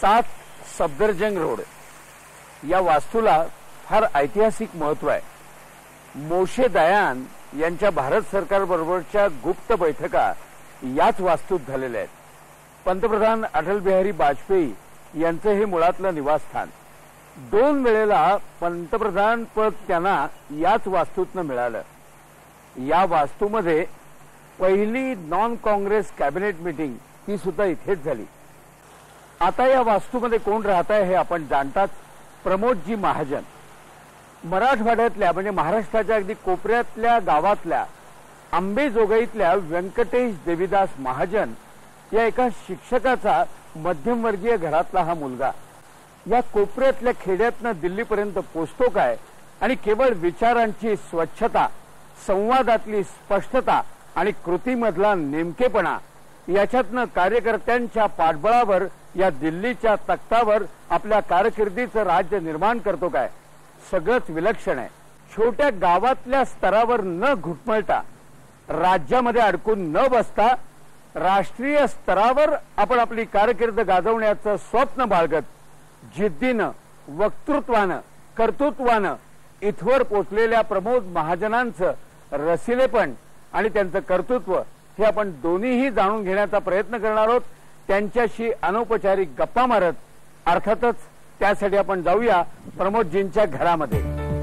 7 Safdarjung road या वास्तूला फार ऐतिहासिक महत्व आहे. मोशे दयान यांच्या भारत सरकारबरोबरच्या गुप्त बैठका याच वास्तूत झालेल्या आहेत. पंतप्रधान अटल बिहारी वाजपेयी यांचं हे मुळातलं निवासस्थान. 2 वेळेला पंतप्रधान पद त्यांना याच वास्तूतनं मिळालं. या वास्तूमध्ये पहिली नॉन काँग्रेस कॅबिनेट मीटिंग ती सुद्धा इथेच झाली. आता या वास्तूमध्ये कोण राहत आहे हे आपण जाणताच. प्रमोदजी महाजन मराठवाड्यातल्या म्हणजे महाराष्ट्राच्या अगदी कोपऱ्यातल्या गावातल्या आंबेजोगाईतल्या व्यंकटेश देवीदास महाजन या एका शिक्षकाचा मध्यमवर्गीय घरातला हा मुलगा या कोपऱ्यातल्या खेड्यातनं दिल्लीपर्यंत पोचतो काय आणि केवळ विचारांची स्वच्छता, संवादातली स्पष्टता आणि कृतीमधला नेमकेपणा याच्यातनं कार्यकर्त्यांच्या पाठबळावर या दिल्लीच्या तख्तावर आपल्या कारकिर्दीचं राज्य निर्माण करतो काय, सगळंच विलक्षण आहे. छोट्या गावातल्या स्तरावर न घुटमळता, राज्यामध्ये अडकून न बसता राष्ट्रीय स्तरावर आपण आपली कारकीर्द गाजवण्याचं स्वप्न बाळगत जिद्दीनं, वक्तृत्वानं, कर्तृत्वानं इथवर पोचलेल्या प्रमोद महाजनांचं रसिलेपण आणि त्यांचं कर्तृत्व हे आपण दोन्हीही जाणून घेण्याचा प्रयत्न करणार आहोत. त्यांच्याशी अनौपचारिक गप्पा मारत. अर्थातच त्यासाठी आपण जाऊया प्रमोदजींच्या घरामध्ये.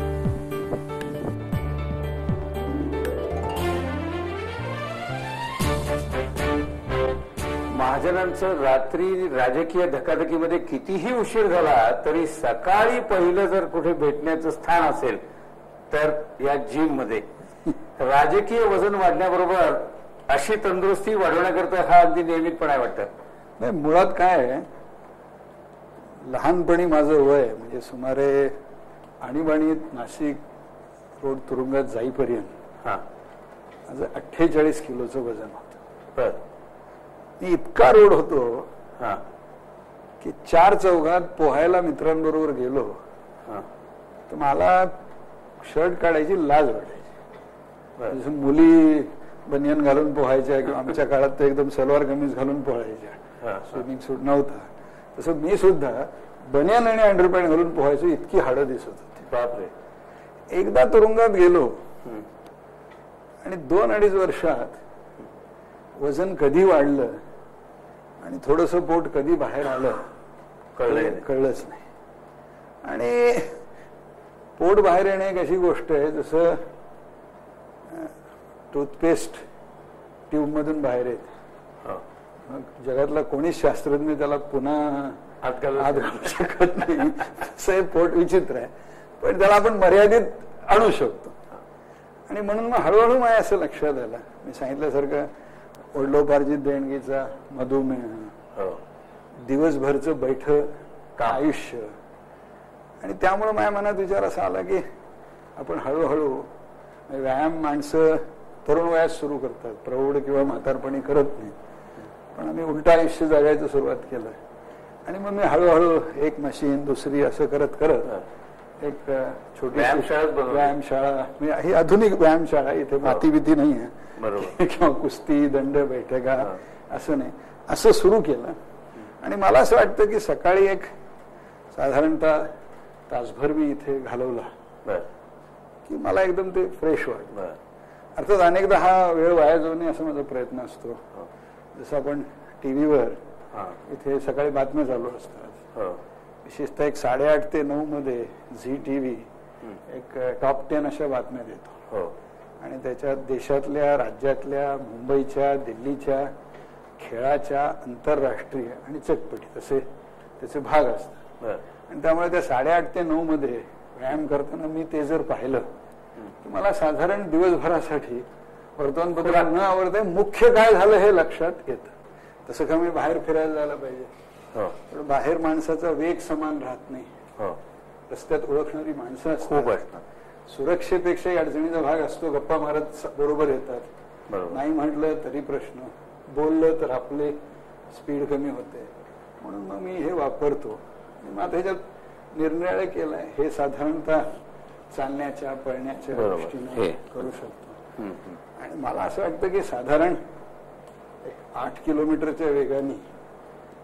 महाजनांचं रात्री राजकीय धकाधकीमध्ये कितीही उशीर झाला तरी सकाळी पहिलं जर कुठे भेटण्याचं स्थान असेल तर या जिम मध्ये. राजकीय वजन वाढण्याबरोबर अशी तंदुरुस्ती वाढवण्याकरता हा अगदी नियमितपणा वाटतं. नाही, मुळात काय आहे, लहानपणी माझं वय म्हणजे सुमारे आणीबाणीत नाशिक रोड तुरुंगात जाईपर्यंत माझं 48 किलोचं वजन होतं. मी इतका रोड होतो की 4 चौघात पोहायला मित्रांबरोबर गेलो तर मला शर्ट काढायची लाज वाटायची. मुली बनियन घालून पोहायच्या किंवा आमच्या काळात तर एकदम सलवार कमीज घालून पोहायच्या, स्विमिंग सूट नव्हता. तसं मी सुद्धा बनियन आणि अंडरपॅन्ट घालून पोहायचो. इतकी हाडं दिसत होती. बापरे. एकदा तुरुंगात गेलो आणि 2-2.5 वर्षात वजन कधी वाढलं आणि थोडंसं पोट कधी बाहेर आलं कळलंच नाही. आणि पोट बाहेर येणे एक अशी गोष्ट आहे जसं टूथपेस्ट ट्यूब मधून बाहेर येते. जगातला कोणीच शास्त्रज्ञ त्याला पुन्हा हात घालू शकत नाही. तसं पोट विचित्र आहे, पण त्याला आपण मर्यादित आणू शकतो. आणि म्हणून मग हळूहळू माझ्या असं लक्षात आलं, मी सांगितल्यासारखं वडिलोपार्जित देणगीचा मधुमेह, दिवसभरचं बैठक आयुष्य, आणि त्यामुळे माझ्या मनात विचार असा आला की आपण हळूहळू व्यायाम माणसं तरुण वयात सुरू करतात, प्रौढ किंवा म्हातारपणी करत नाही, पण आम्ही उलट आयुष्य जगायचं सुरुवात केलं. आणि मग मी हळूहळू एक मशीन दुसरी असं करत करत एक छोटी व्यायामशाळा, ही आधुनिक व्यायामशाळा, इथे माती भीती नाही आहे किंवा कुस्ती दंड बैठका असं नाही, असं सुरू केलं. आणि मला असं वाटतं की सकाळी एक साधारणतः तासभर मी इथे घालवला की मला एकदम ते फ्रेश वाटलं. अर्थात अनेकदा हा वेळ वाया जाऊ नये असा माझा प्रयत्न असतो. जसं आपण टीव्हीवर इथे सकाळी बातम्या चालू असतात, विशेषतः एक 8:30 ते 9 मध्ये झी टीव्ही एक टॉप 10 अशा बातम्या देतो. आणि त्याच्यात देशातल्या, राज्यातल्या, मुंबईच्या, दिल्लीच्या, खेळाच्या, आंतरराष्ट्रीय आणि चटपटी तसे त्याचे भाग असतात. आणि त्यामुळे त्या 8:30 ते 9 मध्ये व्यायाम करताना मी ते जर पाहिलं की मला साधारण दिवसभरासाठी वर्तमानपत्र न आवडते मुख्य काय झालं हे लक्षात येतं. तसं का मी बाहेर फिरायला जायला पाहिजे, पण बाहेर माणसाचा वेग समान राहत नाही. रस्त्यात ओळखणारी माणसं असतात, सुरक्षेपेक्षाही अडचणीचा भाग असतो, गप्पा मारत बरोबर येतात, नाही म्हटलं तरी प्रश्न, बोललं तर आपले स्पीड कमी होते. म्हणून मग मी हे वापरतो. मग आता ह्याच्यात निर्णय केलाय हे साधारणतः चालण्याच्या पळण्याच्या दृष्टीने करू शकतो. आणि मला असं वाटतं की साधारण 8 किलोमीटरच्या वेगाने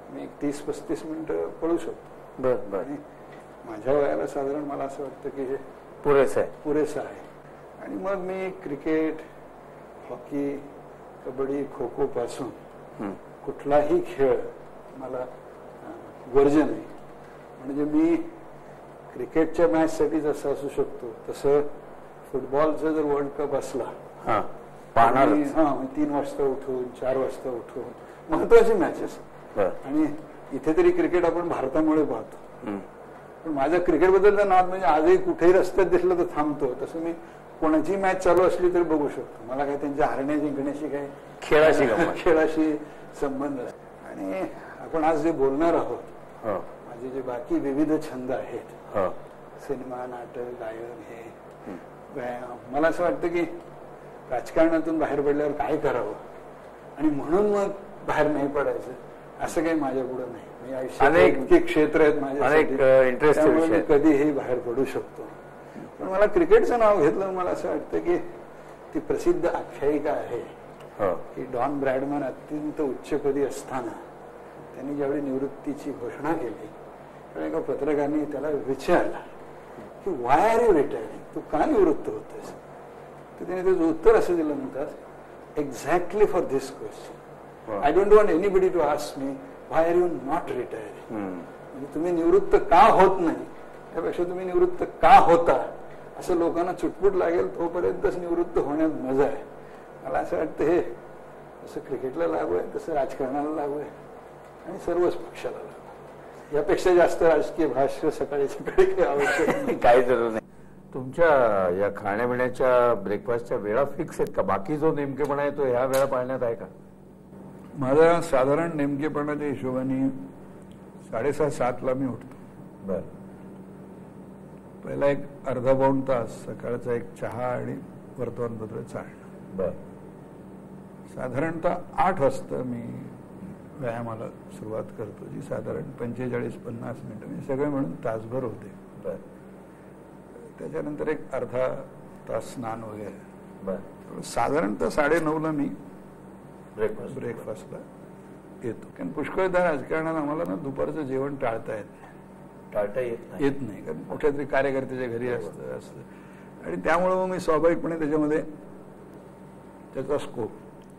मी 30-35 मिनिटं पळू शकतो. बरं. माझ्या वयाला साधारण मला असं वाटतं की हे पुरेसं आहे. आणि मग मी क्रिकेट, हॉकी, कबड्डी, खो खो पासून कुठलाही खेळ मला वर्ज्य नाही. म्हणजे मी क्रिकेटच्या मॅच साठी जसं असू शकतो तसं फुटबॉलचा जर वर्ल्ड कप असला पाहणार 3 वाजता उठून 4 वाजता उठून महत्वाची मॅचेस. आणि इथे तरी क्रिकेट आपण भारतामुळे पाहतो. पण माझ्या क्रिकेटबद्दलचा नाद म्हणजे आजही कुठेही रस्त्यात दिसलं तर थांबतो. तसं मी कोणाची मॅच चालू असली तरी बघू शकतो. मला काय त्यांच्या हरण्या जिंकण्याशी काय खेळाशी संबंध असतो. आणि आपण आज जे बोलणार आहोत, माझे जे बाकी विविध छंद आहेत, सिनेमा, नाटक, गायन, हे व्यायाम, मला असं वाटतं की राजकारणातून बाहेर पडल्यावर काय करावं आणि म्हणून मग बाहेर नाही पडायचं असं काही माझ्या पुढे नाही. मी आयुष्यात इतके क्षेत्र आहेत माझ्यासाठी, मी कधीही बाहेर पडू शकतो. पण मला क्रिकेटचं नाव घेतलं, मला असं वाटतं की ती प्रसिद्ध आख्यायिका आहे की डॉन ब्रॅडमन अत्यंत उच्चपदी असताना त्यांनी ज्यावेळी निवृत्तीची घोषणा केली तेव्हा एका पत्रकाराने त्याला विचारला की वाय आर यू रिटायरिंग, तू का निवृत्त होतेस? तर त्याने त्याचं उत्तर असं दिलं म्हणतात, exactly for this question I don't want anybody to ask me why are you not retiring. म्हणजे तुम्ही निवृत्त का होत नाही त्यापेक्षा तुम्ही निवृत्त का होता असं लोकांना चुटपुट लागेल तोपर्यंतच निवृत्त होण्यात मजा आहे. मला असं वाटतं हे जसं क्रिकेटला लागू आहे तसं राजकारणाला लागू आहे आणि सर्वच पक्षाला लागू आहे. यापेक्षा जास्त राजकीय भाष्य सकाळी काही आवश्यक नाही, काही जरूर नाही. तुमच्या या खाण्यापिण्याच्या ब्रेकफास्टच्या वेळा फिक्स आहेत का? बाकी जो नेमकेपणा आहे तो ह्या वेळा पाळण्यात आहे का? माझा साधारण नेमकेपणाच्या हिशोबाने 6:30-7 मी उठतो. बर. पहिला एक अर्धा पाऊण तास सकाळचा एक चहा आणि वर्तमानपत्र चालणं. बर. साधारणतः 8 वाजता मी व्यायामाला सुरुवात करतो, जी साधारण 45-50 मिनिटं म्हणजे सगळे मिळून तासभर होते. बर. त्याच्यानंतर एक अर्धा तास स्नान वगैरे. बर. साधारणतः 9:30 मी ब्रेकफास्टला येतो. कारण पुष्कळदा राजकारणात आम्हाला ना दुपारचं जेवण टाळता येत नाही कारण कुठल्या तरी कार्यकर्त्याच्या घरी असतं आणि त्यामुळे मग मी स्वाभाविकपणे त्याच्यामध्ये त्याचा स्कोप.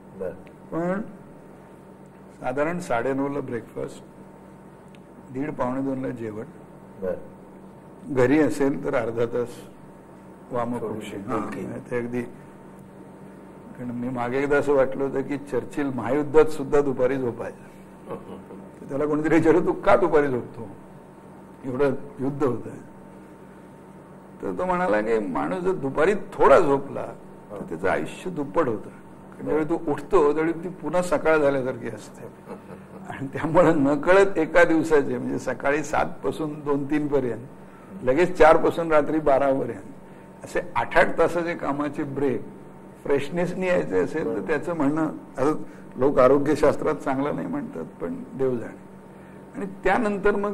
पण साधारण 9:30 ब्रेकफास्ट, 1:30-1:45 जेवण. घरी असेल तर अर्धा तास वामकुक्षी. ते अगदी, कारण मी मागे एकदा असं वाटलं होतं की चर्चिल महायुद्धात सुद्धा दुपारी झोपायचं. त्याला कोणीतरी विचारलं तू का दुपारी झोपतो, एवढं युद्ध होत आहे? तर तो म्हणाला की माणूस जर दुपारी थोडा झोपला तर त्याचं आयुष्य दुप्पट होतं. ज्यावेळी तू उठतो त्यावेळी ती पुन्हा सकाळ झाल्यासारखी असते. आणि त्यामुळे नकळत एका दिवसाचे म्हणजे सकाळी 7 पासून 2-3 पर्यंत, लगेच 4 पासून रात्री 12 पर्यंत असे 8-8 तासाचे कामाचे ब्रेक फ्रेशनेसनी यायचे असेल तर त्याचं म्हणणं, असं लोक आरोग्यशास्त्रात चांगलं नाही म्हणतात पण देव जाणे. आणि त्यानंतर मग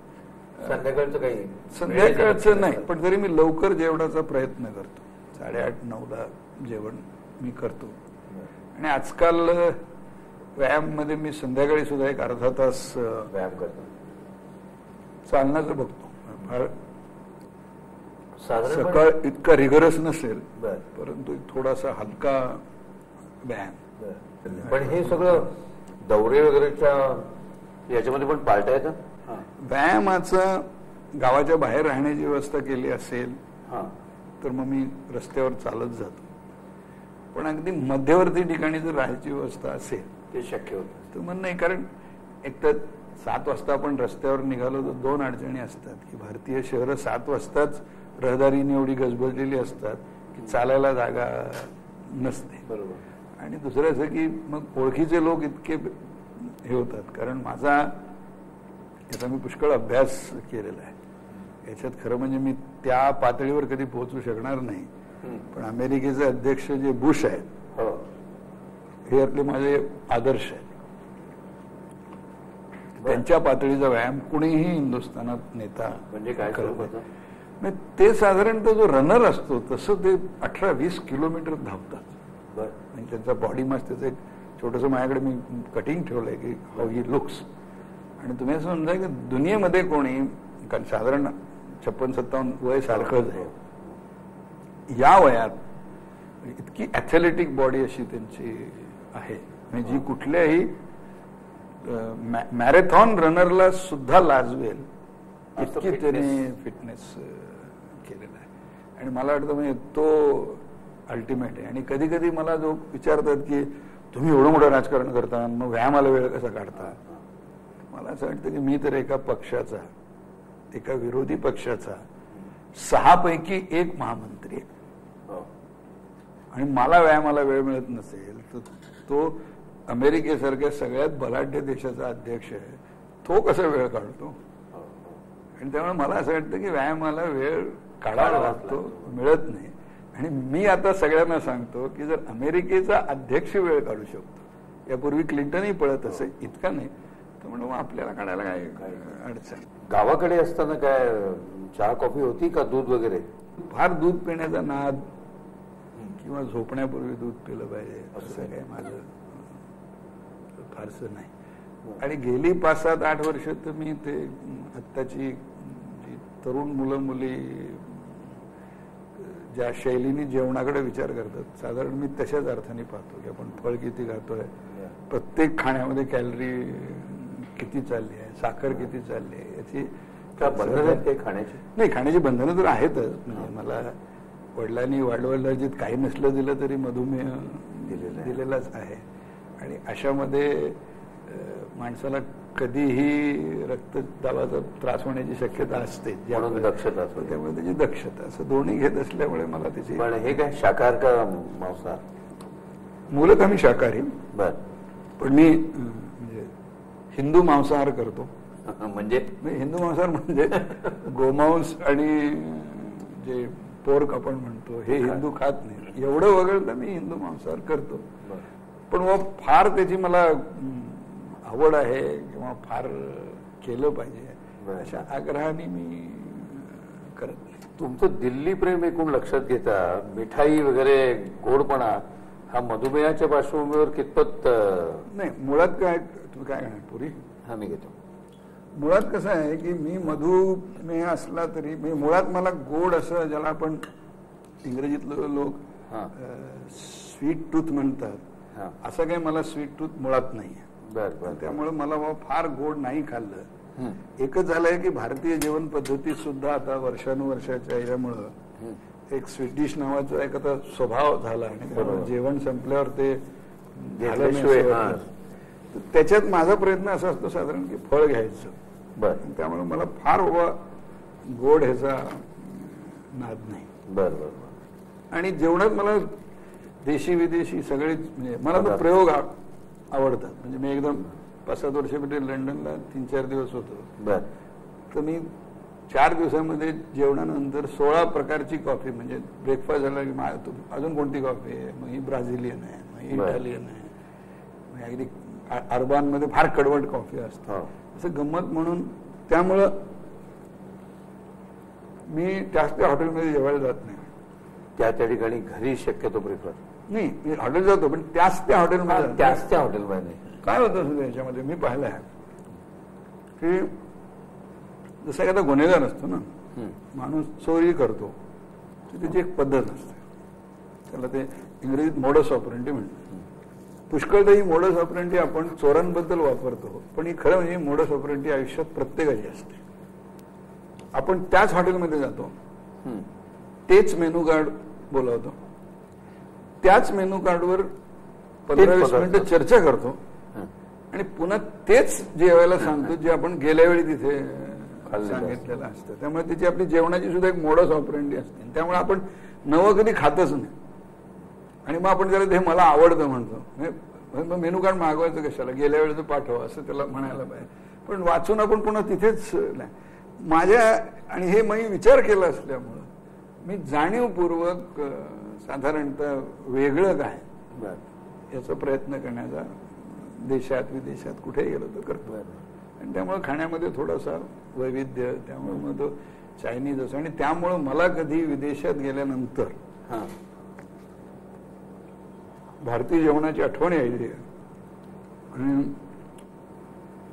संध्याकाळचं नाही, पण तरी मी लवकर जेवणाचा प्रयत्न करतो. 8:30-9ला जेवण मी करतो. आणि आजकाल व्यायाम मध्ये मी संध्याकाळी सुद्धा एक अर्धा तास व्यायाम करतो. चालण्याचं बघतो. फार सकाळ इतका रिगरस नसेल परंतु थोडासा हलका व्यायाम. पण हे सगळं दौरे वगैरेच्या याच्यामध्ये पण पाळता येतं. व्यायामाचं गावाच्या बाहेर राहण्याची व्यवस्था केली असेल तर मग मी रस्त्यावर चालत जातो. पण अगदी मध्यवर्ती ठिकाणी जर राहायची व्यवस्था असेल ते शक्य होतं तर मग नाही. कारण एक तर 7 वाजता आपण रस्त्यावर निघालो तर 2 अडचणी असतात की भारतीय शहरं 7 वाजताच रहदारीने एवढी गजबजलेली असतात की चालायला जागा नसते. बरोबर. आणि दुसरं असं की मग ओळखीचे लोक इतके हे होतात. कारण माझा याचा मी पुष्कळ अभ्यास केलेला आहे. याच्यात खरं म्हणजे मी त्या पातळीवर कधी पोहोचू शकणार नाही. पण अमेरिकेचे अध्यक्ष जे बुश आहेत हे आपले माझे आदर्श आहेत. त्यांच्या पातळीचा व्यायाम कुणीही हिंदुस्थानात नेता म्हणजे काय करत. ते साधारणतः जो रनर असतो तसं ते 18-20 किलोमीटर धावतात. आणि त्यांचा बॉडी मास, त्याचं एक छोटंसं माझ्याकडे मी कटिंग ठेवलंय की हाऊ ही लुक्स. आणि तुम्ही असं समजा की दुनियेमध्ये कोणी, कारण साधारण 56-57 वय सारखंच आहे, या वयात इतकी ॲथलेटिक बॉडी अशी त्यांची आहे, म्हणजे जी कुठल्याही मॅरेथॉन रनरला सुद्धा लाजवेल इतकी त्यांनी फिटनेस केलेला आहे. आणि मला वाटतं म्हणजे तो अल्टिमेट आहे. आणि कधी कधी मला जो विचारतात की तुम्ही एवढं मोठं राजकारण करता, मग व्यायामाला वेळ कसा काढता, मला असं वाटतं की मी तर एका पक्षाचा, एका विरोधी पक्षाचा 6 पैकी 1 महामंत्री आहे, आणि मला व्यायामाला वेळ मिळत नसेल तर तो अमेरिकेसारख्या सगळ्यात बलाढ्य देशाचा अध्यक्ष आहे, तो कसा वेळ काढतो. आणि त्यामुळे मला असं वाटतं की व्यायामाला वेळ काढावा लागतो, मिळत नाही. आणि मी आता सगळ्यांना सांगतो की जर अमेरिकेचा अध्यक्ष वेळ काढू शकतो, यापूर्वी क्लिंटनही पळत असे, इतका नाही, तर म्हणून आपल्याला काढायला काय अडचण. गावाकडे असताना काय चहा कॉफी होती का, दूध वगैरे? फार दूध पिण्याचा नाद किंवा झोपण्यापूर्वी दूध पिलं पाहिजे असं काय माझं फारसं नाही. आणि गेली 5-7-8 वर्ष तर मी ते आत्ताची जी तरुण मुलं मुली ज्या शैलीने जेवणाकडे विचार करतात, साधारण मी तशाच अर्थाने पाहतो की आपण फळ किती खातोय, प्रत्येक खाण्यामध्ये कॅलरी किती चालली आहे, साखर किती चालली आहे, याची बंधनं आहेत काही खाण्याची? नाही, खाण्याची बंधनं तर आहेतच. म्हणजे मला वडिलांनी वाढवल्याजीत काही नसलं दिलं तरी मधुमेह दिलेलाच आहे. आणि अशामध्ये माणसाला कधीही रक्तदाबाचा त्रास होण्याची शक्यता असते, दक्षता, त्यामुळे त्याची दक्षता, असं दोन्ही घेत असल्यामुळे मला त्याची. पण हे काय शाकाहार का मांसाहार? मूलत आम्ही शाकाहारी, बर, पण मी म्हणजे हिंदू मांसाहार करतो. म्हणजे हिंदू मांसाहार म्हणजे गोमांस आणि जे पोर्क आपण म्हणतो हे हिंदू खात नाही, एवढं वगळतं मी हिंदू मांसाहार करतो. पण मग फार त्याची मला आवड आहे किंवा फार केलं पाहिजे अशा आग्रहाने मी करत नाही. तुमचं दिल्ली प्रेम एकूण लक्षात घेता मिठाई वगैरे गोडपणा हा मधुमेहाच्या पार्श्वभूमीवर कितपत? नाही, मुळात काय, तुम्ही काय म्हणा पुरी? हा, मी घेतो. मुळात कसं आहे की मी मधुमेह असला तरी मुळात मला गोड असं, ज्याला आपण इंग्रजीतलं लोक स्वीट टूथ म्हणतात, असं काही मला स्वीट टूथ मुळात नाही आहे. त्यामुळे मला फार गोड नाही खाल्लं. एकच झालंय की भारतीय जेवण पद्धतीत सुद्धा आता वर्षानुवर्षाच्या यामुळं एक स्वीट नावाचा एक आता स्वभाव झाला, आणि जेवण संपल्यावर ते त्याच्यात माझा प्रयत्न असा असतो साधारण की फळ घ्यायचं. त्यामुळे मला फार गोड ह्याचा नाद नाही. आणि जेवणात मला देशी विदेशी सगळेच, म्हणजे मला तो प्रयोग आवडतात. म्हणजे मी एकदम 5-7 वर्षापूर्वी लंडनला 3-4 दिवस होतो, तर मी 4 दिवसामध्ये जेवणानंतर 16 प्रकारची कॉफी, म्हणजे ब्रेकफास्ट झाला की अजून कोणती कॉफी आहे, मग ही ब्राझिलियन आहे, मग ही इटालियन आहे, अगदी अर्बांमध्ये फार कडवट कॉफी असते, असं गंमत म्हणून. त्यामुळं मी जास्त हॉटेलमध्ये जेवायला जात नाही. त्या ठिकाणी घरी शक्यतो प्रिफर नाही, मी हॉटेल जातो पण त्याच त्या हॉटेलमध्ये काय होतं याच्यामध्ये मी पाहिलं आहे की जसं एखादा गुन्हेगार असतो ना, माणूस चोरी करतो, त्याची एक पद्धत असते, त्याला ते इंग्रजीत मोडस ऑपरंडी म्हणतात. पुष्कळदा ही मोडस ऑपरंडी आपण चोरांबद्दल वापरतो, पण ही खरं म्हणजे मोडस ऑपरंडी आयुष्यात प्रत्येकाची असते. आपण त्याच हॉटेलमध्ये जातो, तेच मेनू कार्ड बोलावतो, त्याच मेनू कार्डवर 15-20 मिनिटं चर्चा करतो, आणि पुन्हा तेच जेवायला सांगतो जे आपण गेल्या वेळी तिथे सांगितलेलं असतं. त्यामुळे त्याची आपली जेवणाची सुद्धा एक मोडस ऑपरंडी असते. त्यामुळे आपण नवं कधी खातच नाही, आणि मग आपण त्याला ते मला आवडतं म्हणतो. मेनू कार्ड मागवायचं कशाला, गेल्या वेळेचं पाठवा असं त्याला म्हणायला पाहिजे. पण वाचून आपण पुन्हा तिथेच माझ्या, आणि हे मी विचार केला असल्यामुळं मी जाणीवपूर्वक साधारणतः वेगळं काय याचा प्रयत्न करण्याचा देशात विदेशात कुठेही गेलो तर करतो. आणि त्यामुळे खाण्यामध्ये थोडासा वैविध्य, त्यामुळे मग तो चायनीज असं. आणि त्यामुळं मला कधी विदेशात गेल्यानंतर भारतीय जेवणाची आठवण यायची. आणि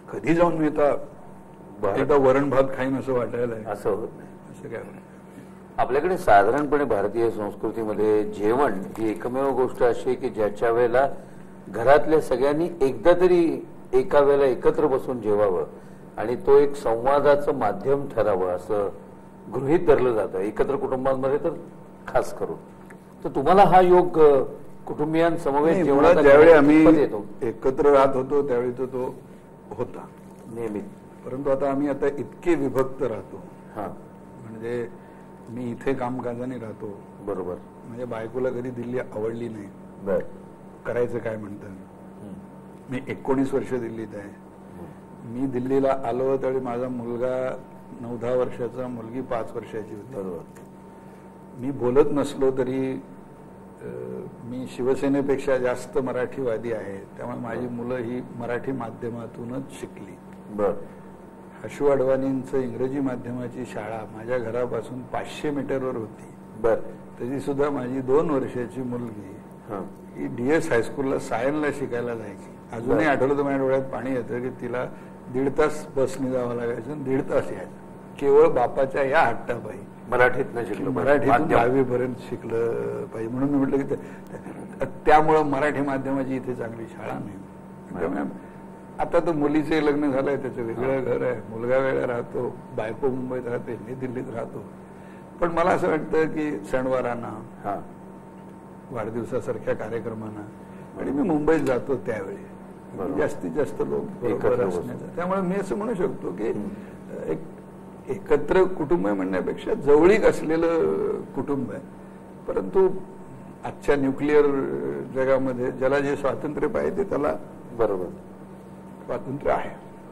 कधी जाऊन मी आता एकदा वरण भात खाईन असं वाटायला आहे. असं होत नाही. असं काय आपल्याकडे साधारणपणे भारतीय संस्कृतीमध्ये जेवण ही एकमेव गोष्ट अशी आहे की ज्याच्या वेळेला घरातल्या सगळ्यांनी एकदा तरी एका वेळेला एकत्र बसून जेवावं आणि तो एक संवादाचं माध्यम ठरावं असं गृहीत धरलं जातं एकत्र कुटुंबांमध्ये तर खास करून. तर तुम्हाला हा योग कुटुंबियांसमवेत जेवणाचा ज्यावेळी कितपत आम्ही येतो? एकत्र राहत होतो त्यावेळी तो होता नेहमी. परंतु आता इतके विभक्त राहतो. हा, म्हणजे मी इथे कामकाजाने राहतो. बरोबर. माझ्या बायकोला कधी दिल्ली आवडली नाही. बर. करायचं काय म्हणतात. मी 19 वर्ष दिल्लीत आहे. मी दिल्लीला आलो त्यावेळी माझा मुलगा 9-10 वर्षाचा, मुलगी 5 वर्षाची होती. बरोबर. मी बोलत नसलो तरी मी शिवसेनेपेक्षा जास्त मराठीवादी आहे. त्यामुळे माझी मुलं ही मराठी माध्यमातूनच शिकली. बर. हशू अडवाणींचं इंग्रजी माध्यमाची शाळा माझ्या घरापासून 500 मीटरवर होती. बर. तरी सुद्धा माझी 2 वर्षाची मुलगी ही DS हायस्कूलला सायनला शिकायला जायची. अजूनही आठवलं तर माझ्या डोळ्यात पाणी येतं की तिला 1.5 तास बसने जावं लागायचं, 1.5 तास यायचं. केवळ बापाच्या या हट्टापायी मराठीतनं शिकलं, मराठीतून 10वी पर्यंत शिकलं पाहिजे. म्हणून मी म्हटलं की त्यामुळं मराठी माध्यमाची इथे चांगली शाळा नाही. त्यामुळे आता तर मुलीचे लग्न झालंय, त्याचं वेगळं घर आहे, मुलगा वेगळा राहतो, बायको मुंबईत राहते, मी दिल्लीत राहतो. पण मला असं वाटतं की सणवारांना, वाढदिवसासारख्या कार्यक्रमांना, आणि मी मुंबईत जातो त्यावेळी जास्तीत जास्त लोक बरोबर असण्याचा. त्यामुळे मी असं म्हणू शकतो की एक एकत्र कुटुंब म्हणण्यापेक्षा जवळीक असलेलं कुटुंब आहे. परंतु आजच्या न्यूक्लिअर जगामध्ये ज्याला जे स्वातंत्र्य पाहिजे त्याला बरोबर स्वातंत्र्य आहे.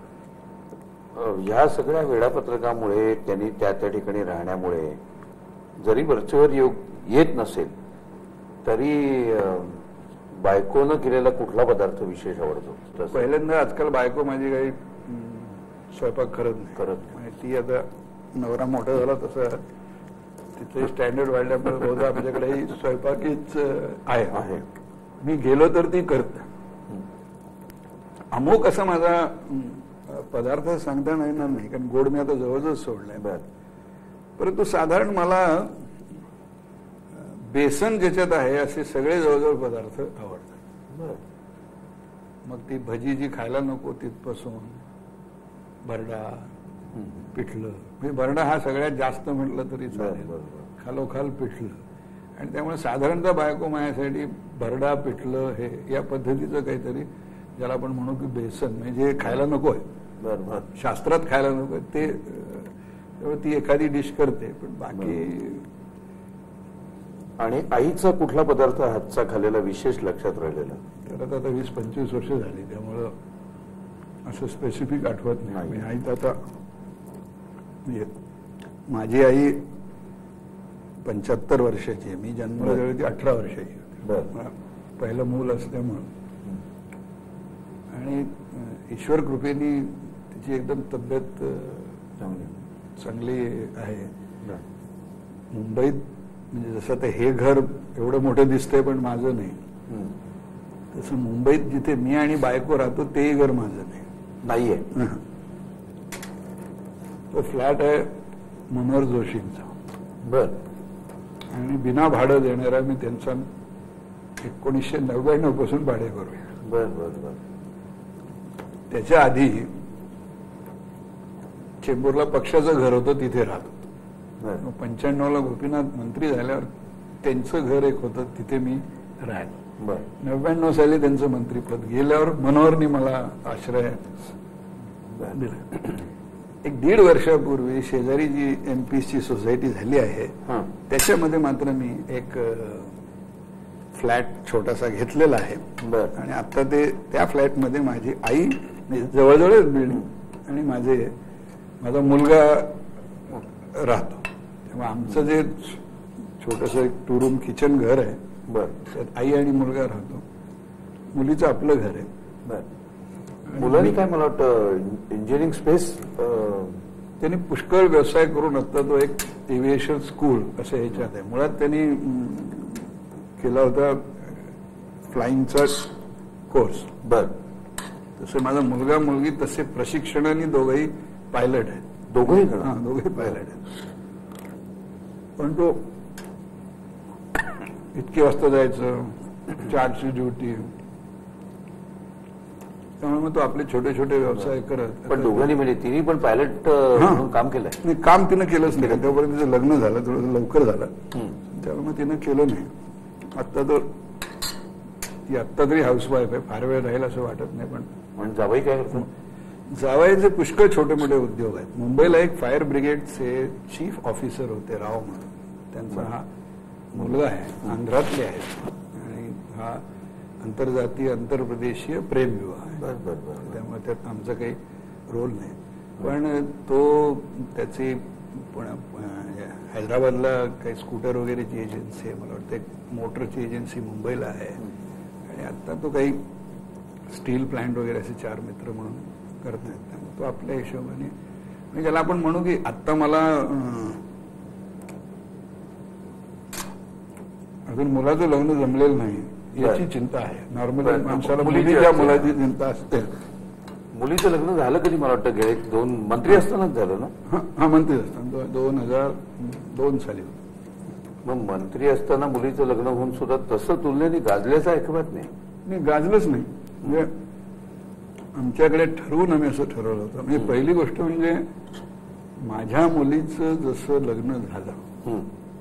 ह्या सगळ्या वेळापत्रकामुळे त्यांनी त्या ठिकाणी राहण्यामुळे जरी वरचेवर योग येत नसेल तरी बायकोनं केलेला कुठला पदार्थ विशेष आवडतो? पहिल्यांदा आजकाल बायको माझी काही स्वयंपाक करत नाही. ती आता नवरा मोठा झाला तसं तिथे स्टँडर्ड वाढल्यामुळे रोज आमच्याकडेही स्वयंपाकीच आहे. मी गेलो तर ती करते. अमुक असा माझा पदार्थ सांगता येणार नाही, कारण गोड मी आता जवळजवळ सोडलाय. परंतु साधारण मला बेसन ज्याच्यात आहे असे सगळे जवळजवळ पदार्थ आवडतात. मग ती भजी जी खायला नको तिथपासून भरडा, पिठलं, म्हणजे भरडा हा सगळ्यात जास्त म्हटलं तरी चालेल, खालोखाल पिठलं. आणि त्यामुळे साधारणतः बायको माझ्यासाठी भरडा, पिठलं हे या पद्धतीचं काहीतरी, ज्याला आपण म्हणू की बेसन, म्हणजे खायला नकोय, शास्त्रात खायला नकोय ते, ती एखादी डिश करते. पण बाकी आणि आईचा कुठला पदार्थ हातचा खाल्लेला विशेष लक्षात राहिलेला? तर आता 20-25 वर्ष झाली, त्यामुळं असं स्पेसिफिक आठवत नाही. आई आता माझी आई 75 वर्षाची आहे. मी जन्मला त्यावेळी ती 18 वर्षाची होती. पहिलं मूल असल्यामुळं. आणि ईश्वर कृपेने तिची एकदम तब्येत चांगली आहे. मुंबईत म्हणजे जसं आता हे घर एवढं मोठं दिसतंय पण माझं नाही, तसं मुंबईत जिथे मी आणि बायको राहतो तेही घर माझं नाहीये. तो फ्लॅट आहे मनोहर जोशींचा. बर. आणि बिना भाडं देणारा मी त्यांचा 1999 पासून भाडे करूया. बर बर बर. त्याच्या आधी चेंबूरला पक्षाचं घर होतं, तिथे राहत होतो. 95ला गोपीनाथ मंत्री झाल्यावर त्यांचं घर एक होतं, तिथे मी राहिलो. 99 साली त्यांचं मंत्रीपद गेल्यावर मनोहरनी मला आश्रय दिला. 1.5 वर्षापूर्वी शेजारी जी MPची सोसायटी झाली आहे त्याच्यामध्ये मात्र मी एक फ्लॅट छोटासा घेतलेला आहे. आणि आता त्या फ्लॅटमध्ये माझी आई जवळजवळच बिल्डिंग आणि माझा मुलगा राहतो. तेव्हा आमचं जे छोटस एक 2 रूम किचन घर आहे, त्यात आई आणि मुलगा राहतो. मुलीचं आपलं घर आहे. मुलांनी काय मला वाटतं इंजिनिअरिंग स्पेस त्यांनी पुष्कळ व्यवसाय करून आता तो एक एव्हिएशन स्कूल असं ह्याच्यात आहे. मुळात त्यांनी केला होता फ्लाइंगचा कोर्स. तसे माझा मुलगा मुलगी तसे प्रशिक्षणाने दोघंही पायलट आहेत. दोघंही पायलट आहेत. पण तो इतके वाजता जायचं, 4ची ड्युटी, त्यामुळे मग तो आपले छोटे छोटे व्यवसाय करत. पण दोघांनी म्हणजे तिन्ही पण पायलट म्हणून काम केलंय? नाही, काम तिनं केलंच नाही. त्यापर्यंत तिचं लग्न झालं, थोडं लवकर झालं, त्यामुळे मग तिनं केलं नाही. ती आत्ता तरी हाऊसवाईफ आहे, फार वेळ राहील असं वाटत नाही. पण जावई काय करतो? जावईचे पुष्कळ छोटे मोठे उद्योग आहेत. मुंबईला एक फायर ब्रिगेडचे चीफ ऑफिसर होते, राव म्हणून. त्यांचा हा मुलगा आहे, आंध्रातले आहेत, आणि हा आंतरजातीय आंतरप्रदेशीय प्रेमविवाह आहे. त्यामुळे त्यात आमचा काही रोल नाही. पण तो त्याची हैदराबादला काही स्कूटर वगैरेची एजन्सी आहे, मला वाटतं एक मोटरची एजन्सी मुंबईला आहे, आणि आता तो काही स्टील प्लांट वगैरे असे 4 मित्र म्हणून करत आहेत. त्यामुळे तो आपल्या हिशोबाने, म्हणजे ज्याला आपण म्हणू की आत्ता मला अजून मुलाचं लग्न जमलेलं नाही याची चिंता आहे. नॉर्मली माणसाला मुलीच्या मुलाची चिंता असते. मुलीचं लग्न झालं कधी? मला वाटतं गेले 2 मंत्री असतानाच झालं ना? हा, मंत्री असताना 2002 साली. मग मंत्री असताना मुलीचं लग्न होऊन सुद्धा तसं तुलनेने गाजल्याचं ऐकवत नाही. गाजलंच नाही. म्हणजे आमच्याकडे ठरवून आम्ही असं ठरवलं होतं. म्हणजे पहिली गोष्ट म्हणजे माझ्या मुलीचं जसं लग्न झालं,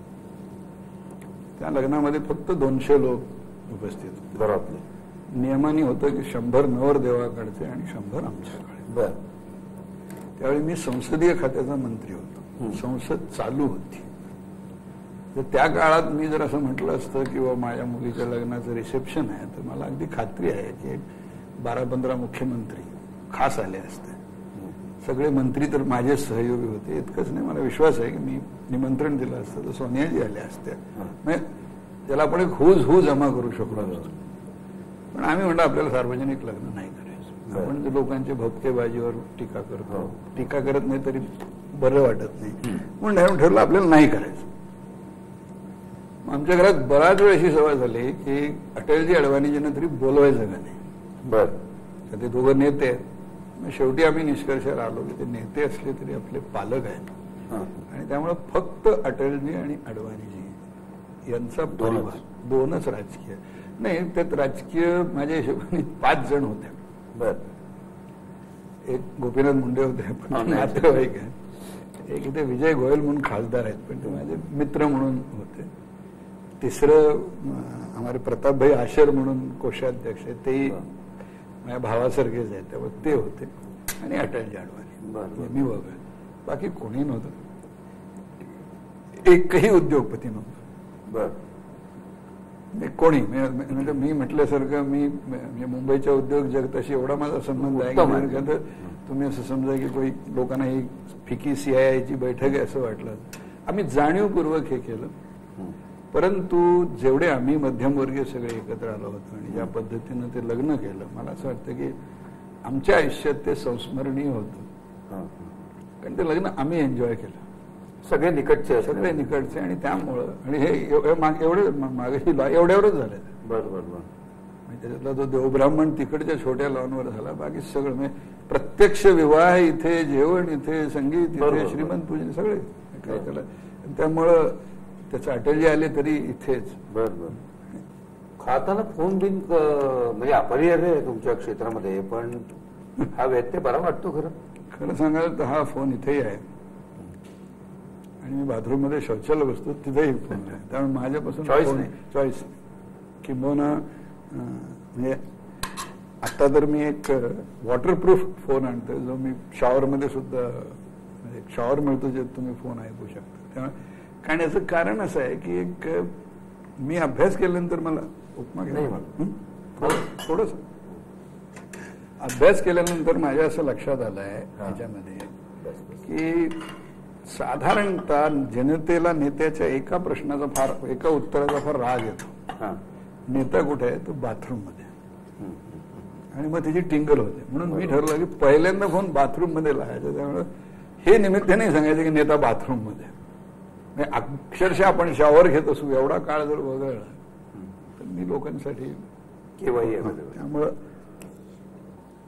त्या लग्नामध्ये फक्त 200 लोक उपस्थित होते. घरातले नियमाने होतं की 100 नवरदेवाकडचे आणि 100 आमच्याकडे. बर. त्यावेळी मी संसदीय खात्याचा मंत्री होतो. संसद चालू होती. तर त्या काळात मी जर असं म्हटलं असतं की माझ्या मुलीच्या लग्नाचं रिसेप्शन आहे, तर मला अगदी खात्री आहे की 12-15 मुख्यमंत्री खास आले असते. सगळे मंत्री तर माझे सहयोगी होते. इतकंच नाही, मला विश्वास आहे की मी निमंत्रण दिलं असतं तर सोनियाजी आल्या असत्या. म्हणजे ज्याला आपण एक हू जमा करू शकलो असतो. पण आम्ही म्हणतो आपल्याला सार्वजनिक लग्न नाही करायचं. आपण लोकांच्या भपकेबाजीवर टीका करतो. टीका करत नाही तरी बरं वाटत नाही, म्हणून ठरलं आपल्याला नाही करायचं. आमच्या घरात बराच वेळ अशी सवय झाली की अटलजी अडवाणीजींना तरी बोलवायचं का नाही. बर. तर ते दोघं नेते आहेत. शेवटी आम्ही निष्कर्षाला आलो की ते नेते असले तरी आपले पालक आहेत, आणि त्यामुळे फक्त अटलजी आणि अडवाणीजी यांचा परिवार, 2च राजकीय. नाही, त्यात राजकीय माझ्या हिशोबाने 5 जण होते. बर. एक गोपीनाथ मुंडे होते, पण नातेवाईक आहेत. एक इथे विजय गोयल म्हणून खासदार आहेत, पण ते माझे मित्र म्हणून होते. तिसरं आम्हाला प्रतापभाई आशर म्हणून कोषाध्यक्ष आहेत, तेही माझ्या भावासारखेच आहेत, त्यामुळे ते होते. आणि अटलजी अडवाणी, मी वगैरे. बाकी कोणी नव्हतं. एकही उद्योगपती नव्हतं. बर. कोणी म्हणजे मी म्हटल्यासारखं मी मुंबईच्या उद्योग जगताशी एवढा माझा संबंध आहे की तुम्ही असं समजा की काही लोकांना ही फिकी CIIची बैठक आहे असं वाटलं. आम्ही जाणीवपूर्वक हे केलं. परंतु जेवढे आम्ही मध्यमवर्गीय सगळे एकत्र आलो होतो आणि ज्या पद्धतीनं ते लग्न केलं, मला असं वाटतं की आमच्या आयुष्यात ते संस्मरणीय होतं. कारण ते लग्न आम्ही एन्जॉय केलं, सगळे निकटचे, आणि त्यामुळं, आणि हे एवढे मागे एवढ्यावरच झालं. बरोबर. त्याच्यातला जो देवब्राह्मण तिकडच्या छोट्या लॉनवर झाला, बाकी सगळं म्हणजे प्रत्यक्ष विवाह इथे, जेवण इथे, संगीत इथे, श्रीमंत पूजन सगळे काय केलं. त्यामुळं त्याचं अटलजी आले तरी इथेच. बरोबर. खाताना फोन बिन म्हणजे अपरिहार्य आहे तुमच्या क्षेत्रामध्ये, पण हा व्यत्यय बरा वाटतो. खरं सांगायला तर हा फोन इथेही आहे, आणि मी बाथरूम मध्ये शौचाला बसतो तिथेही फोन आहे. त्यामुळे माझ्यापासून चॉईस किंबहुना म्हणजे आता तर मी एक वॉटरप्रूफ फोन आणतोय, जो मी शॉवरमध्ये सुद्धा, एक शॉवर मिळतो जे तुम्ही फोन ऐकू शकता. त्यामुळे कारण याचं कारण असं आहे की एक मी अभ्यास केल्यानंतर मला उपमा घ्यायला थोडस अभ्यास केल्यानंतर माझ्या असं लक्षात आलं आहे ह्याच्यामध्ये की साधारणतः जनतेला नेत्याच्या एका प्रश्नाचा एका उत्तराचा फार राग येतो. नेता कुठे आहे? तो बाथरूम मध्ये, आणि मग त्याची टिंगल होते. म्हणून मी ठरवलं की पहिल्यांदा फोन बाथरूम मध्ये लावायचा. त्यामुळे हे निमित्त नाही सांगायचं की नेता बाथरूम मध्ये. अक्षरशः आपण शॉवर घेत असू एवढा काळ जर वगळला तर मी लोकांसाठी केव्हाही. त्यामुळं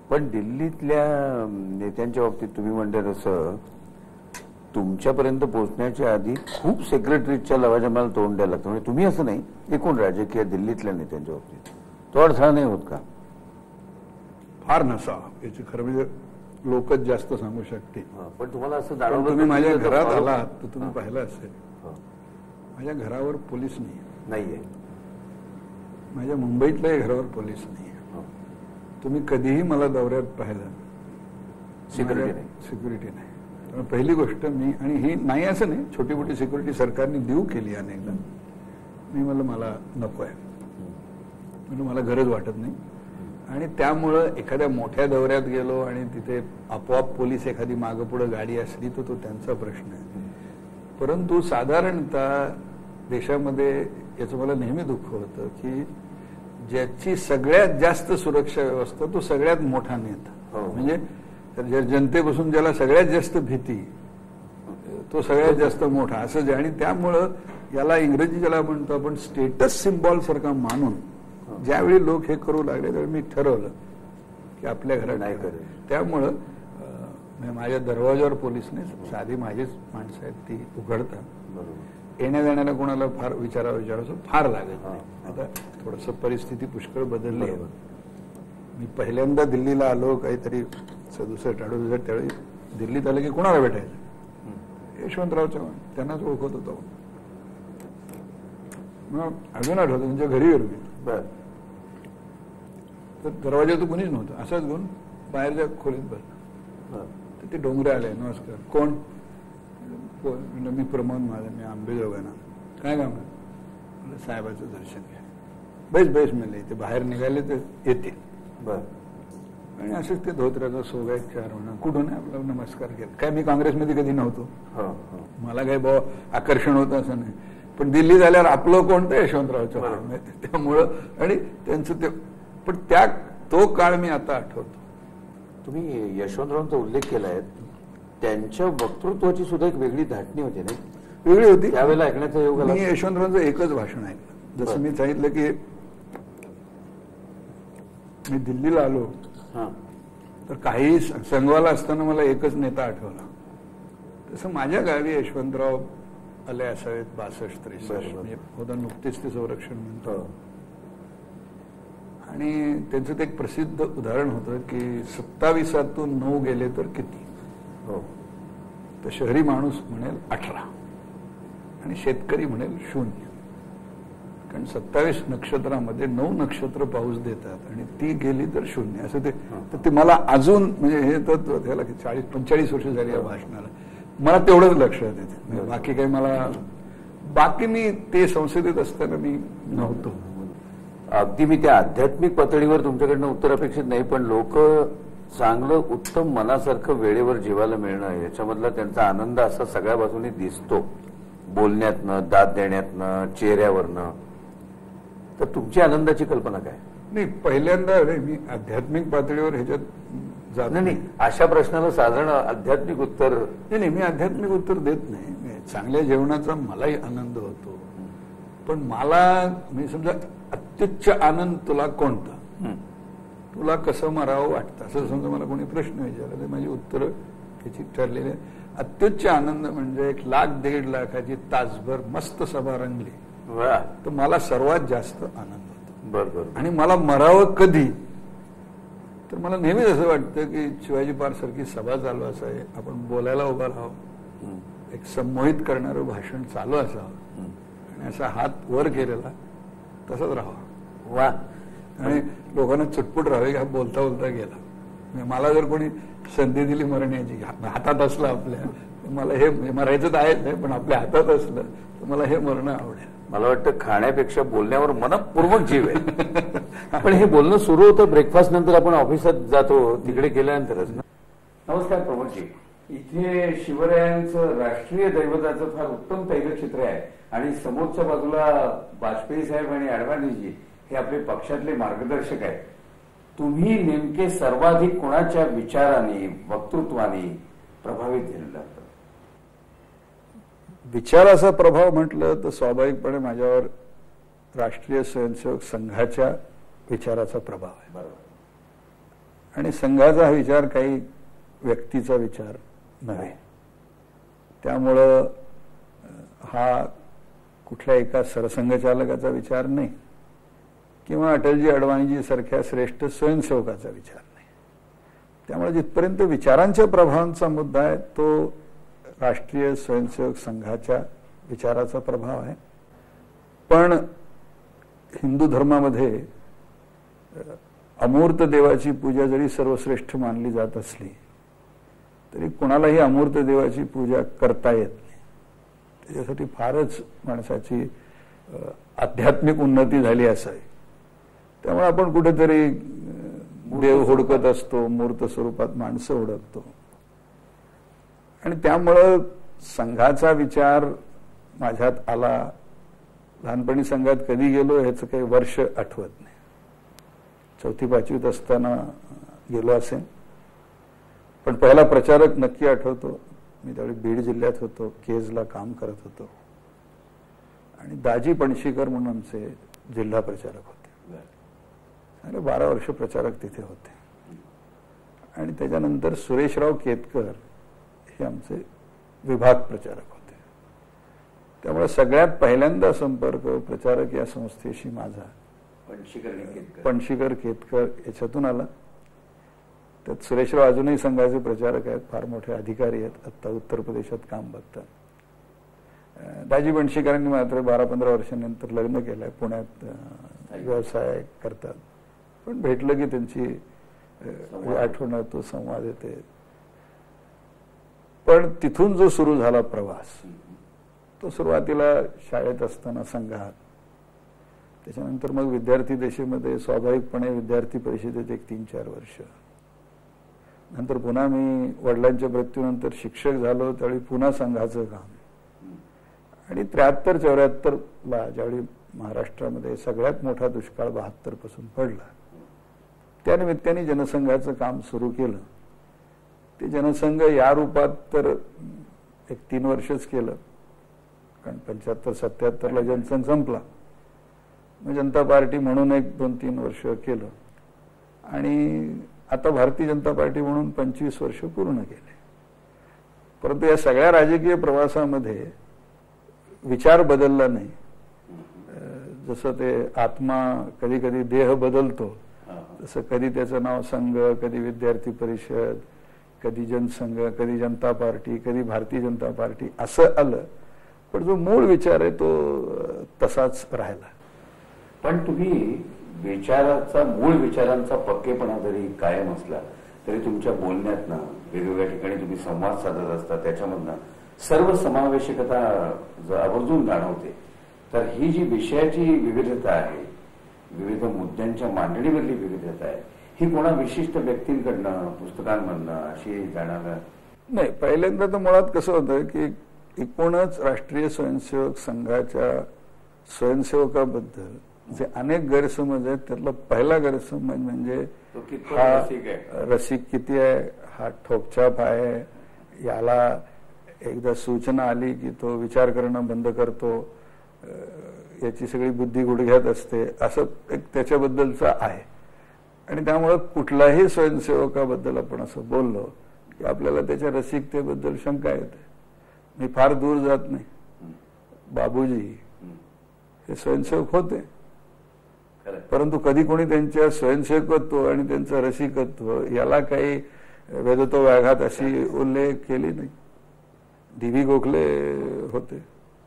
पण दिल्लीतल्या नेत्यांच्या बाबतीत तुम्ही म्हणता तसं तुमच्यापर्यंत पोहोचण्याच्या आधी खूप सेक्रेटरीजच्या लवाजमाला तोंड द्यायला लागतं. म्हणजे तुम्ही असं नाही, एकूण राजकीय दिल्लीतल्या नेत्यांच्या बाबतीत तो अडथळा नाही होत का? फार नसावा याची खरं म्हणजे लोकच जास्त सांगू शकते. पण तुम्हाला असं पण जाणवलं तुम्ही माझ्या घरात आलात तर तुम्ही पाहिलं असेल माझ्या घरावर पोलीस नाहीये. माझ्या मुंबईतल्याही घरावर पोलीस नाहीये. तुम्ही कधीही मला दौऱ्यात पाहिलं सिक्युरिटी नाही. त्यामुळे पहिली गोष्ट मी, आणि ही नाही असं नाही, छोटी मोठी सिक्युरिटी सरकारने देऊ केली अनेकदा, मी मला नको आहे म्हणजे मला गरज वाटत नाही. आणि त्यामुळं एखाद्या मोठ्या दौऱ्यात गेलो आणि तिथे आपोआप पोलीस एखादी मागं पुढं गाडी असली तर तो त्यांचा प्रश्न आहे. परंतु साधारणतः देशामध्ये याचं मला नेहमी दुःख होतं की ज्याची सगळ्यात जास्त सुरक्षा व्यवस्था तो सगळ्यात मोठा नेता. म्हणजे जनतेपासून ज्याला सगळ्यात जास्त भीती तो सगळ्यात जास्त मोठा असं. आणि त्यामुळं याला इंग्रजी ज्याला म्हणतो आपण स्टेटस सिम्बॉल सारखा मानून ज्यावेळी लोक हे करू लागले त्यावेळी मी ठरवलं की आपल्या घरात नाही करेल. त्यामुळं माझ्या दरवाजावर पोलीस नाही, साधी माझीच माणसं आहेत ती उघडतात. येण्या जाण्याला कोणाला फार विचारायचं फार लागत नाही. आता थोडंसं परिस्थिती पुष्कळ बदलली आहे. मी पहिल्यांदा दिल्लीला आलो काहीतरी 67-68 त्यावेळी दिल्लीत आलं की कोणाला भेटायचं? यशवंतराव चव्हाण, त्यांनाच ओळखत होतो. मग अजून आठवतं त्यांच्या घरी गेलो मी, तर दरवाजा कुणीच नव्हतं. असंच घेऊन बाहेरच्या खोलीत बसलो. तर ते डोंगरे आले, नमस्कार, कोण? मी प्रमोद माझा, मी आंबेजोगाईला. काय काम आहे? साहेबाचं दर्शन घ्या. बेस मिळले. ते बाहेर निघाले तर येते. आणि असंच ते धोत्र्याचा सोगा एक 4 म्हणा कुठून आहे आपला नमस्कार केला. काय मी काँग्रेसमध्ये कधी नव्हतो, मला काही भाऊ आकर्षण होतं असं नाही. पण दिल्ली झाल्यावर आपलं कोणतं यशवंतराव चव्हाण, त्यामुळं आणि त्यांचं ते. पण तो काळ मी आता आठवतो. तुम्ही यशवंतरावांचा उल्लेख केलाय, त्यांच्या वक्तृत्वाची सुद्धा एक वेगळी धाटणी होती ना? वेगळी होती. त्यावेळेला ऐकण्याचा योग आला. मी यशवंतरावांचं एकच भाषण ऐकलं. जसं मी सांगितलं की मी दिल्लीला आलो तर काही संघवाला असताना मला एकच नेता आठवला. तसं माझ्या गावी यशवंतराव आले असावेत 62-63 म्हणजे होता नुकतेच ते संरक्षण म्हणतो. आणि त्यांचं ते एक प्रसिद्ध उदाहरण होतं की 27तून 9 गेले तर किती? तर शहरी माणूस म्हणेल 18 आणि शेतकरी म्हणेल 0. कारण 27 नक्षत्रामध्ये 9 नक्षत्र पाऊस देतात आणि ती गेली तर 0 असं ते. तर ते मला अजून म्हणजे हे तर त्याला 40-45 वर्ष झाली या भाषणाला, मला तेवढंच लक्षात येते. बाकी काही मला बाकी मी ते संसदेत असताना मी नव्हतो. अगदी मी त्या आध्यात्मिक पातळीवर तुमच्याकडनं उत्तर अपेक्षित नाही, पण लोक चांगलं उत्तम मनासारखं वेळेवर जेवायला मिळणं याच्यामधला त्यांचा आनंद असा सगळ्या बाजूनी दिसतो, बोलण्यातनं, दाद देण्यातनं, चेहऱ्यावरनं. तर तुमची आनंदाची कल्पना काय? नाही, पहिल्यांदा मी आध्यात्मिक पातळीवर ह्याच्यात जात नाही. अशा प्रश्नाला साधारण आध्यात्मिक उत्तर नाही, मी आध्यात्मिक उत्तर देत नाही. चांगल्या जेवणाचा मलाही आनंद होतो, पण मला मी समजा अत्युच्च आनंद तुला कोणता, तुला कसं मरावं वाटतं असं समजा मला कोणी प्रश्न विचारला तर माझी उत्तरं त्याची ठरलेली आहे. अत्युच्च आनंद म्हणजे 1,00,000-1.5 लाखाची तासभर मस्त सभा रंगली तर मला सर्वात जास्त आनंद होतो. बरोबर. आणि मला मरावं कधी तर मला नेहमीच असं वाटतं की शिवाजी पार्क सारखी सभा चालू असावी, आपण बोलायला उभा राहावं, एक संमोहित करणारं भाषण चालू असावं आणि असा हात वर केलेला तसंच राहावा. वा. आणि लोकांना चुटपुट राहावे की हा बोलता बोलता गेला. मला जर कोणी संधी दिली मरण्याची, हातात असलं आपल्या, मला हे मरायचं तर आहेच नाही, पण आपल्या हातात असलं तर मला हे मरणं आवडेल. मला वाटतं खाण्यापेक्षा बोलण्यावर मनपूर्वक जीव आहे. पण हे बोलणं सुरू होतं ब्रेकफास्ट नंतर, आपण ऑफिसात जातो तिकडे गेल्यानंतरच ना. नमस्कार प्रमोदजी. इथे शिवरायांचं राष्ट्रीय दैवताचं फार उत्तम तैलचित्र आहे आणि समोरच्या बाजूला वाजपेयी साहेब आणि अडवाणीजी हे आपले पक्षातले मार्गदर्शक आहेत. तुम्ही नेमके सर्वाधिक कोणाच्या विचाराने, वक्तृत्वाने प्रभावित झालेला जातं? विचाराचा प्रभाव म्हटलं तर स्वाभाविकपणे माझ्यावर राष्ट्रीय स्वयंसेवक संघाच्या विचाराचा प्रभाव आहे. बरोबर. आणि संघाचा हा विचार काही व्यक्तीचा विचार नव्हे. त्यामुळं हा कुठल्या एका सरसंघचालकाचा विचार नाही किंवा अटलजी अडवाणीजी सारख्या श्रेष्ठ स्वयंसेवकाचा विचार नाही. त्यामुळे जिथपर्यंत विचारांच्या प्रभावांचा मुद्दा आहे तो राष्ट्रीय स्वयंसेवक संघाच्या विचाराचा प्रभाव आहे. पण हिंदू धर्मामध्ये अमूर्त देवाची पूजा जरी सर्वश्रेष्ठ मानली जात असली तरी कोणालाही अमूर्त देवाची पूजा करता येत नाही. त्याच्यासाठी फारच माणसाची आध्यात्मिक उन्नती झाली असावी. त्यामुळे आपण कुठेतरी देव हुडकत असतो, मूर्त स्वरूपात माणसं हुडकतो. आणि त्यामुळं संघाचा विचार माझ्यात आला. लहानपणी संघात कधी गेलो ह्याचं काही वर्ष आठवत नाही. 4वी-5वीत असताना गेलो असेल. पण पहिला प्रचारक नक्की आठवतो. मी त्यावेळी बीड जिल्ह्यात होतो, केजला काम करत होतो. आणि दाजी पणशीकर म्हणून आमचे जिल्हा प्रचारक होते. 12 वर्ष प्रचारक तिथे होते. आणि त्याच्यानंतर सुरेशराव केतकर हे आमचे विभाग प्रचारक होते. त्यामुळे सगळ्यात पहिल्यांदा संपर्क प्रचारक या संस्थेशी माझा पणशीकर केतकर याच्यातून आला. त्यात सुरेशराव अजूनही संघाचे प्रचारक आहेत, फार मोठे अधिकारी आहेत, आता उत्तर प्रदेशात काम बघतात. दाजी पणशीकरांनी मात्र 12-15 वर्षांनंतर लग्न केलंय, पुण्यात व्यवसाय करतात. पण भेटलं की त्यांची आठवण होतो, संवाद येते. पण तिथून जो सुरू झाला प्रवास तो सुरुवातीला शाळेत असताना संघात, त्याच्यानंतर मग विद्यार्थी देशेमध्ये स्वाभाविकपणे विद्यार्थी परिषदेत 1-3-4 वर्ष, नंतर पुन्हा मी वडिलांच्या मृत्यूनंतर शिक्षक झालो त्यावेळी पुन्हा संघाचं काम. आणि 73-74 ला ज्यावेळी महाराष्ट्रामध्ये सगळ्यात मोठा दुष्काळ 72 पासून पडला त्यानिमित्ताने जनसंघाचं काम सुरू केलं. ते जनसंघ या रूपात तर 3 वर्षच केलं, कारण 75-77 ला जनसंघ संपला. मग जनता पार्टी म्हणून 1-2-3 वर्ष केलं. आणि आता भारतीय जनता पार्टी म्हणून 25 वर्ष पूर्ण केले. परंतु या सगळ्या राजकीय प्रवासामध्ये विचार बदलला नाही. जसं ते आत्मा कधी कधी देह बदलतो तसं कधी त्याचं नाव संघ, कधी विद्यार्थी परिषद, कधी जनसंघ, कधी जनता पार्टी, कधी भारतीय जनता पार्टी असं आलं. पण जो मूळ विचार आहे तो तसाच राहिला. पण तुम्ही विचाराचा मूळ विचारांचा पक्केपणा जरी कायम असला तरी तुमच्या बोलण्यातनं वेगवेगळ्या ठिकाणी तुम्ही संवाद साधत असता, त्याच्यामधनं सर्व समावेशकता आवर्जून जाणवते. तर ही जी विषयाची विविधता आहे, विविध मुद्द्यांच्या मांडणीमधली विविधता आहे, ही कोणा विशिष्ट व्यक्तींकडनं पुस्तकांमधनं अशी जाणारा नाही. पहिल्यांदा तर मुळात कसं होतं की एकूणच राष्ट्रीय स्वयंसेवक संघाच्या स्वयंसेवकाबद्दल जे अनेक गैरसमज आहेत त्यातला पहिला गैरसमज म्हणजे हा रसिक किती आहे, हा ठोकछाप आहे, याला एकदा सूचना आली की तो विचार करणं बंद करतो, याची सगळी बुद्धी गुडघ्यात असते, असं एक त्याच्याबद्दलचं आहे. आणि त्यामुळं कुठल्याही स्वयंसेवकाबद्दल आपण असं बोललो की आपल्याला त्याच्या रसिकतेबद्दल शंका येते. मी फार दूर जात नाही. बाबूजी हे स्वयंसेवक होते, परंतु कधी कोणी त्यांच्या स्वयंसेवकत्व आणि त्यांचं रसिकत्व याला काही वेदतो व्याघात अशी उल्लेख केली नाही. डी.व्ही. गोखले होते.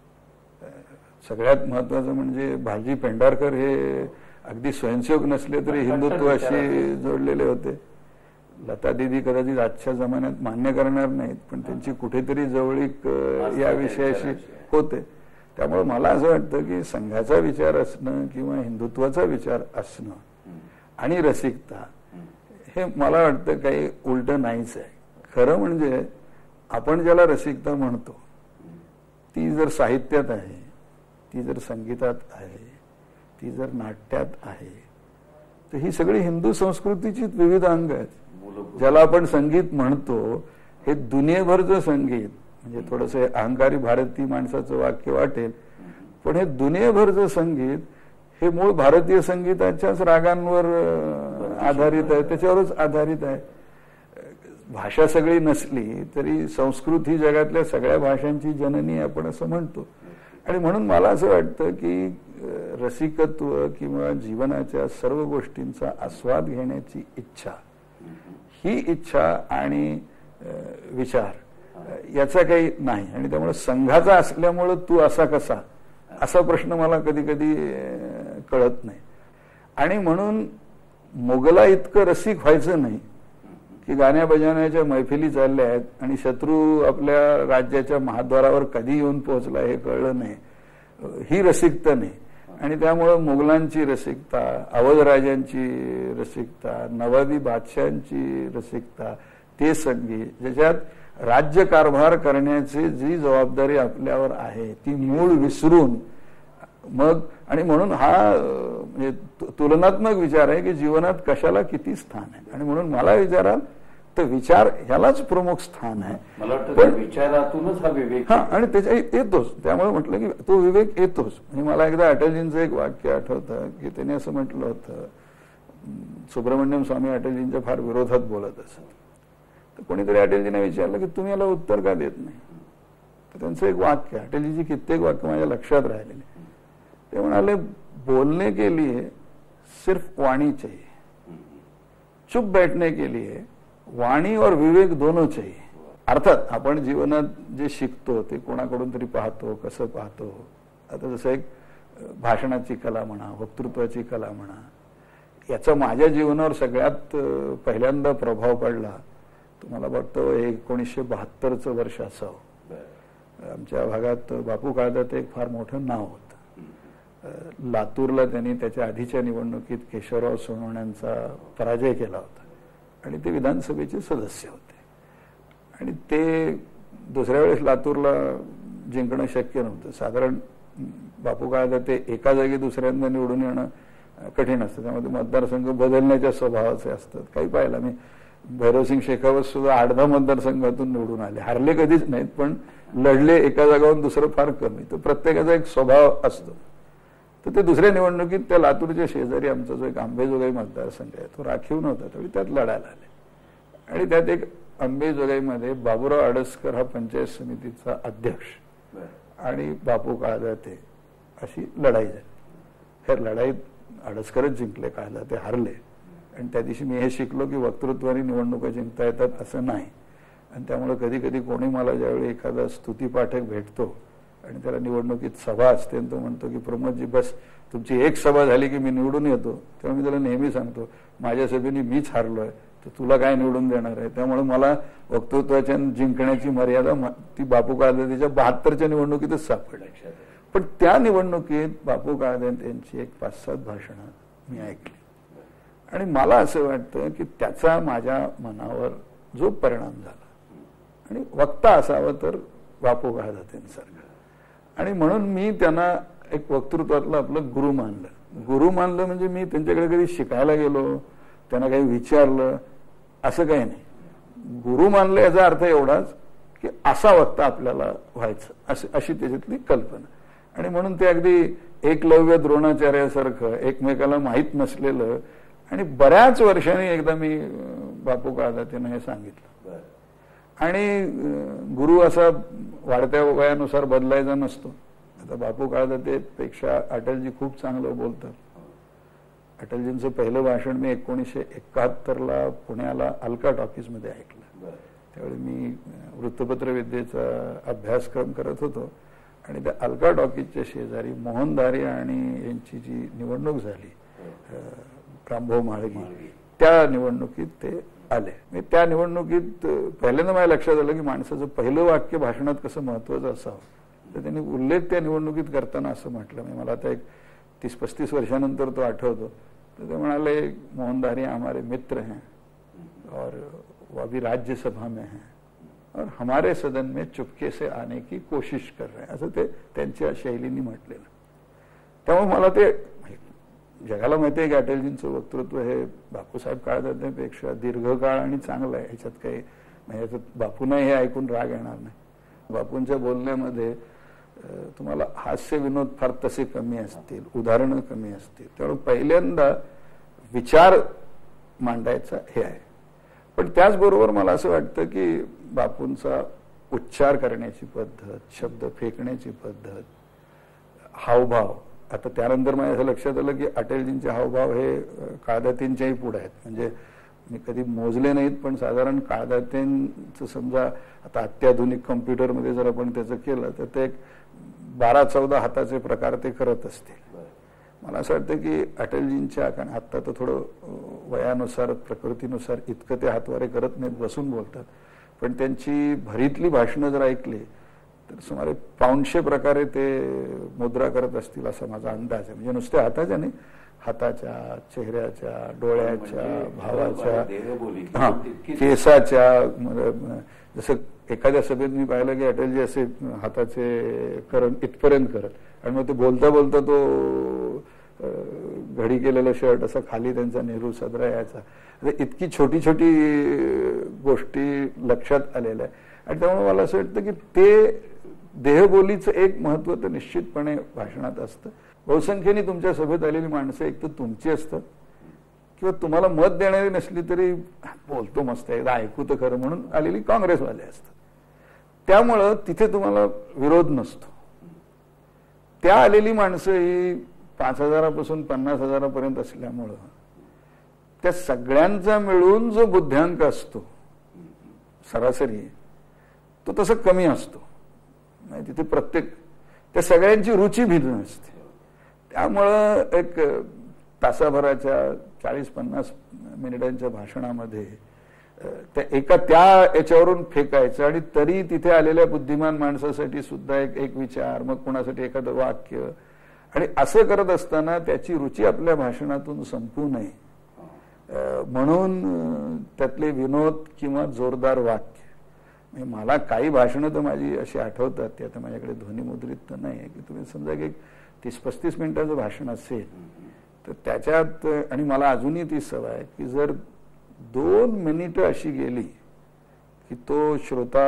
सगळ्यात महत्वाचं म्हणजे भालजी पेंढारकर हे अगदी स्वयंसेवक नसले तरी हिंदुत्वाशी जोडलेले होते. लता दिदी कदाचित आजच्या जमान्यात मान्य करणार नाहीत, पण त्यांची कुठेतरी जवळीक या विषयाशी होते. त्यामुळे मला असं वाटतं की संघाचा विचार असणं किंवा हिंदुत्वाचा विचार असणं आणि रसिकता हे मला वाटतं काही उलट नाहीच आहे. खरं म्हणजे आपण ज्याला रसिकता म्हणतो ती जर साहित्यात आहे, ती जर संगीतात आहे, ती जर नाट्यात आहे, तर ही सगळी हिंदू संस्कृतीची विविध अंग आहेत. ज्याला आपण संगीत म्हणतो हे दुनियेभरचं संगीत, म्हणजे थोडंसं अहंकारी भारतीय माणसाचं वाक्य वाटेल, पण हे दुनियेभरचं संगीत हे मूळ भारतीय संगीताच्याच रागांवर आधारित आहे, त्याच्यावरच आधारित आहे. भाषा सगळी नसली तरी संस्कृत ही जगातल्या सगळ्या भाषांची जननी आपण असं म्हणतो. आणि म्हणून मला असं वाटतं की रसिकत्व किंवा जीवनाच्या सर्व गोष्टींचा आस्वाद घेण्याची इच्छा, ही इच्छा आणि विचार याचा काही नाही. आणि त्यामुळे संघाचा असल्यामुळं तू असा कसा, असा प्रश्न मला कधी कधी कळत नाही. आणि म्हणून मोगला इतकं रसिक व्हायचं नाही की गाण्या बजावण्याच्या मैफिली चालल्या आहेत आणि शत्रू आपल्या राज्याच्या महाद्वारावर कधी येऊन पोहोचला हे कळलं नाही, ही रसिकता नाही. आणि त्यामुळं मुघलांची रसिकता, अवध राजांची रसिकता, नवाबी बादशाहांची रसिकता, ते संगी ज्याच्यात राज्यकारभार करण्याची जी जबाबदारी आपल्यावर आहे ती मूळ विसरून मग, आणि म्हणून हा म्हणजे तुलनात्मक विचार आहे की जीवनात कशाला किती स्थान आहे. आणि म्हणून मला विचाराल तर विचार ह्यालाच प्रमुख स्थान आहे. मला वाटतं विचारातूनच हा विवेक, हा, आणि त्याच्या येतोच. त्यामुळे म्हटलं की तो विवेक येतोच. म्हणजे मला एकदा अटलजींचं एक वाक्य आठवतं की त्यांनी असं म्हटलं होतं, सुब्रमण्यम स्वामी अटलजींच्या फार विरोधात बोलत असत. तर कोणीतरी अटलजीने विचारलं की तुम्ही याला उत्तर का देत नाही. तर त्यांचं एक वाक्य, अटलजीची कित्येक वाक्य माझ्या लक्षात राहिलेले. ते म्हणाले, बोलने के लिए सिर्फ वाणी चाहिए, चुप बैठने के लिए वाणी और विवेक दोनों चाहिए. अर्थात आपण जीवनात जे शिकतो ते कोणाकडून तरी पाहतो, कसं पाहतो. आता जसं एक भाषणाची कला म्हणा, वक्तृत्वाची कला म्हणा, याचा माझ्या जीवनावर सगळ्यात पहिल्यांदा प्रभाव पडला. तुम्हाला वाटतं 1972चं वर्ष असावं. आमच्या भागात बापू काळदाते एक फार मोठं नाव होतं. लातूरला त्यांनी त्याच्या आधीच्या निवडणुकीत केशवराव सोनवण्यांचा पराजय केला होता आणि ते विधानसभेचे सदस्य होते. आणि ते दुसऱ्या वेळेस लातूरला जिंकणं शक्य नव्हतं. साधारण बापू काळदाते एका जागी दुसऱ्यांदा निवडून येणं कठीण असतं. त्यामध्ये मतदारसंघ बदलण्याच्या स्वभावाचे असतात. काही पाहिलं मी, भैरवसिंग शेखावत सुद्धा 8-10 मतदारसंघातून निवडून आले. हारले कधीच नाहीत, पण लढले एका जागावरून दुसरं फार कमी. तर प्रत्येकाचा एक स्वभाव असतो. तर ते दुसऱ्या निवडणुकीत त्या लातूरच्या शेजारी आमचा जो एक अंबेजोगाई मतदारसंघ आहे तो राखीव नव्हता, त्यावेळी त्यात लढायला आले. आणि त्यात एक अंबेजोगाईमध्ये बाबूराव अडसकर हा पंचायत समितीचा अध्यक्ष आणि बापू काळदाते अशी लढाई झाली. ह्या लढाईत अडसकरच जिंकले, काळदाते हारले. आणि त्या दिवशी मी हे शिकलो की वक्तृत्वाने निवडणुका जिंकता येतात असं नाही. आणि त्यामुळे कधी कधी कोणी मला ज्यावेळी एखादा स्तुतीपाठक भेटतो आणि त्याला निवडणुकीत सभा असते तो म्हणतो की प्रमोदजी बस तुमची एक सभा झाली की मी निवडून येतो, तेव्हा मी त्याला नेहमी सांगतो माझ्या सभेने मीच हारलोय तर तुला काय निवडून देणार आहे. त्यामुळे मला वक्तृत्वाच्या जिंकण्याची मर्यादा ती बापू काळदातेच्या 72च्या निवडणुकीतच सापडली. पण त्या निवडणुकीत बापू काळदाते यांची एक 5-7 भाषणं मी ऐकली आणि मला असं वाटतं की त्याचा माझ्या मनावर जो परिणाम झाला, आणि वक्ता असावं तर बापू काळदातेंसारखं. आणि म्हणून मी त्यांना एक वक्तृत्वातलं आपलं गुरु मानलं. गुरु मानलं म्हणजे मी त्यांच्याकडे कधी शिकायला गेलो, त्यांना काही विचारलं असं काही नाही. गुरु मानलं याचा अर्थ एवढाच की असा वक्ता आपल्याला व्हायचं, अशी त्याच्यातली कल्पना. आणि म्हणून ते अगदी एकलव्य द्रोणाचार्यासारखं एकमेकाला माहीत नसलेलं. आणि बऱ्याच वर्षांनी एकदा मी बापू काळदातेंना हे सांगितलं. आणि गुरु असा वाढत्या वयानुसार बदलायचा नसतो. आता बापू काळदातेपेक्षा अटलजी खूप चांगलं बोलतात. अटलजींचं पहिलं भाषण मी 1971ला पुण्याला अलका टॉकीजमध्ये ऐकलं. त्यावेळी मी वृत्तपत्र विद्येचा अभ्यासक्रम करत होतो आणि त्या अलका टॉकीजच्या शेजारी मोहन धारे आणि यांची जी निवडणूक झाली, रामभाऊ म्हाळगी, त्या निवडणुकीत ते आले. मी त्या निवडणुकीत पहिल्यांदा माझ्या लक्षात आलं की माणसाचं पहिलं वाक्य भाषणात कसं महत्वाचं असावं. तर त्यांनी उल्लेख त्या निवडणुकीत करताना असं म्हटलं, मी मला आता एक 30-35 वर्षानंतर तो आठवतो. तर ते म्हणाले, मोहन धारे हमारे मित्र हैं और वो अभी राज्यसभा में हैं और हमारे सदन में चुपके से आने की कोशिश कर रहे हैं, असं ते त्यांच्या शैलीने म्हटलेलं. त्यामुळे मला ते जगाला माहिती आहे की अटलजींचं वक्तृत्व हे बापूसाहेब काळदातेपेक्षा दीर्घकाळ आणि चांगलं आहे. ह्याच्यात काही म्हणजे बापूंना हे ऐकून राग येणार नाही. बापूंच्या बोलण्यामध्ये तुम्हाला हास्य विनोद फार तसे कमी असतील, उदाहरणं कमी असतील. त्यामुळे पहिल्यांदा विचार मांडायचा हे आहे. पण त्याचबरोबर मला असं वाटतं की बापूंचा उच्चार करण्याची पद्धत, शब्द फेकण्याची पद्धत, हावभाव, आता त्यानंतर माझ्या असं लक्षात आलं की अटलजींचे हावभाव हे काळदातेंच्याही पुढे आहेत. म्हणजे मी कधी मोजले नाहीत, पण साधारण काळदातेंचं समजा आता अत्याधुनिक कम्प्युटरमध्ये जर आपण त्याचं केलं तर ते 12-14 हाताचे प्रकार ते करत असतील. मला असं वाटतं की अटलजींच्या, कारण आत्ता तर थोडं वयानुसार प्रकृतीनुसार इतकं ते हातवारे करत नाहीत, बसून बोलतात, पण त्यांची भरीतली भाषणं जर ऐकली तर सुमारे 500 प्रकारे ते मुद्रा करत असतील असा माझा अंदाज आहे. म्हणजे नुसत्या हाताच्या नाही, हाताच्या, चेहऱ्याच्या, डोळ्याच्या, भावाच्या, केसाच्या. जसं एखाद्या सभेत मी पाहिलं की अटलजी असे हाताचे इथपर्यंत करत आणि मग ते बोलता बोलता तो घडी केलेला शर्ट असा खाली त्यांचा नेहरू सदरा यायचा. इतकी छोटी छोटी गोष्टी लक्षात आलेल्या आहे. आणि त्यामुळे मला असं वाटतं की ते देहबोलीचं एक महत्व तर निश्चितपणे भाषणात असतं. बहुसंख्येने तुमच्या सभेत आलेली माणसं एक तर तुमची असतात किंवा तुम्हाला मत देणारी नसली तरी बोलतो मस्त आहे, ऐकू तर खरं म्हणून आलेली काँग्रेसवाले असतात. त्यामुळं तिथे तुम्हाला विरोध नसतो. त्या आलेली माणसं ही 5,000 50,000 असल्यामुळं त्या सगळ्यांचा मिळून जो बुद्ध्यांक असतो सरासरी तो तसा कमी असतो. तिथे प्रत्येक त्या सगळ्यांची रुची भिन्न असते. त्यामुळं एक तासाभराच्या 40-50 मिनिटांच्या भाषणामध्ये त्या याच्यावरून फेकायचं आणि तरी तिथे आलेल्या बुद्धिमान माणसासाठी सुद्धा एक विचार, मग कोणासाठी एखादं वाक्य, आणि असं करत असताना त्याची रुची आपल्या भाषणातून संपू नये म्हणून त्यातले विनोद किंवा जोरदार वाक्य. मला काही भाषणं तर माझी अशी आठवतात, ते आता माझ्याकडे ध्वनिमुद्रित तर नाही आहे, की तुम्ही समजा की 30-35 मिनिटाचं भाषण असेल तर त्याच्यात, आणि मला अजूनही ती सवय आहे की जर 2 मिनिटं अशी गेली की तो श्रोता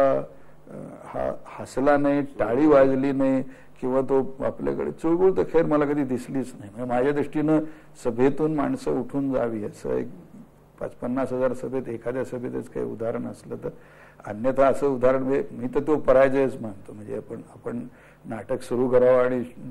हसला नाही, टाळी वाजली नाही किंवा तो आपल्याकडे चुळबुळ, तर खैर मला कधी दिसलीच नाही. म्हणजे माझ्या दृष्टीनं सभेतून माणसं उठून जावी असं एक 50-50 हजार सभेत एखाद्या सभेतच काही उदाहरण असलं तर, अन्यथा असं उदाहरण मी तर तो पराजयच मानतो. म्हणजे आपण नाटक सुरू करावं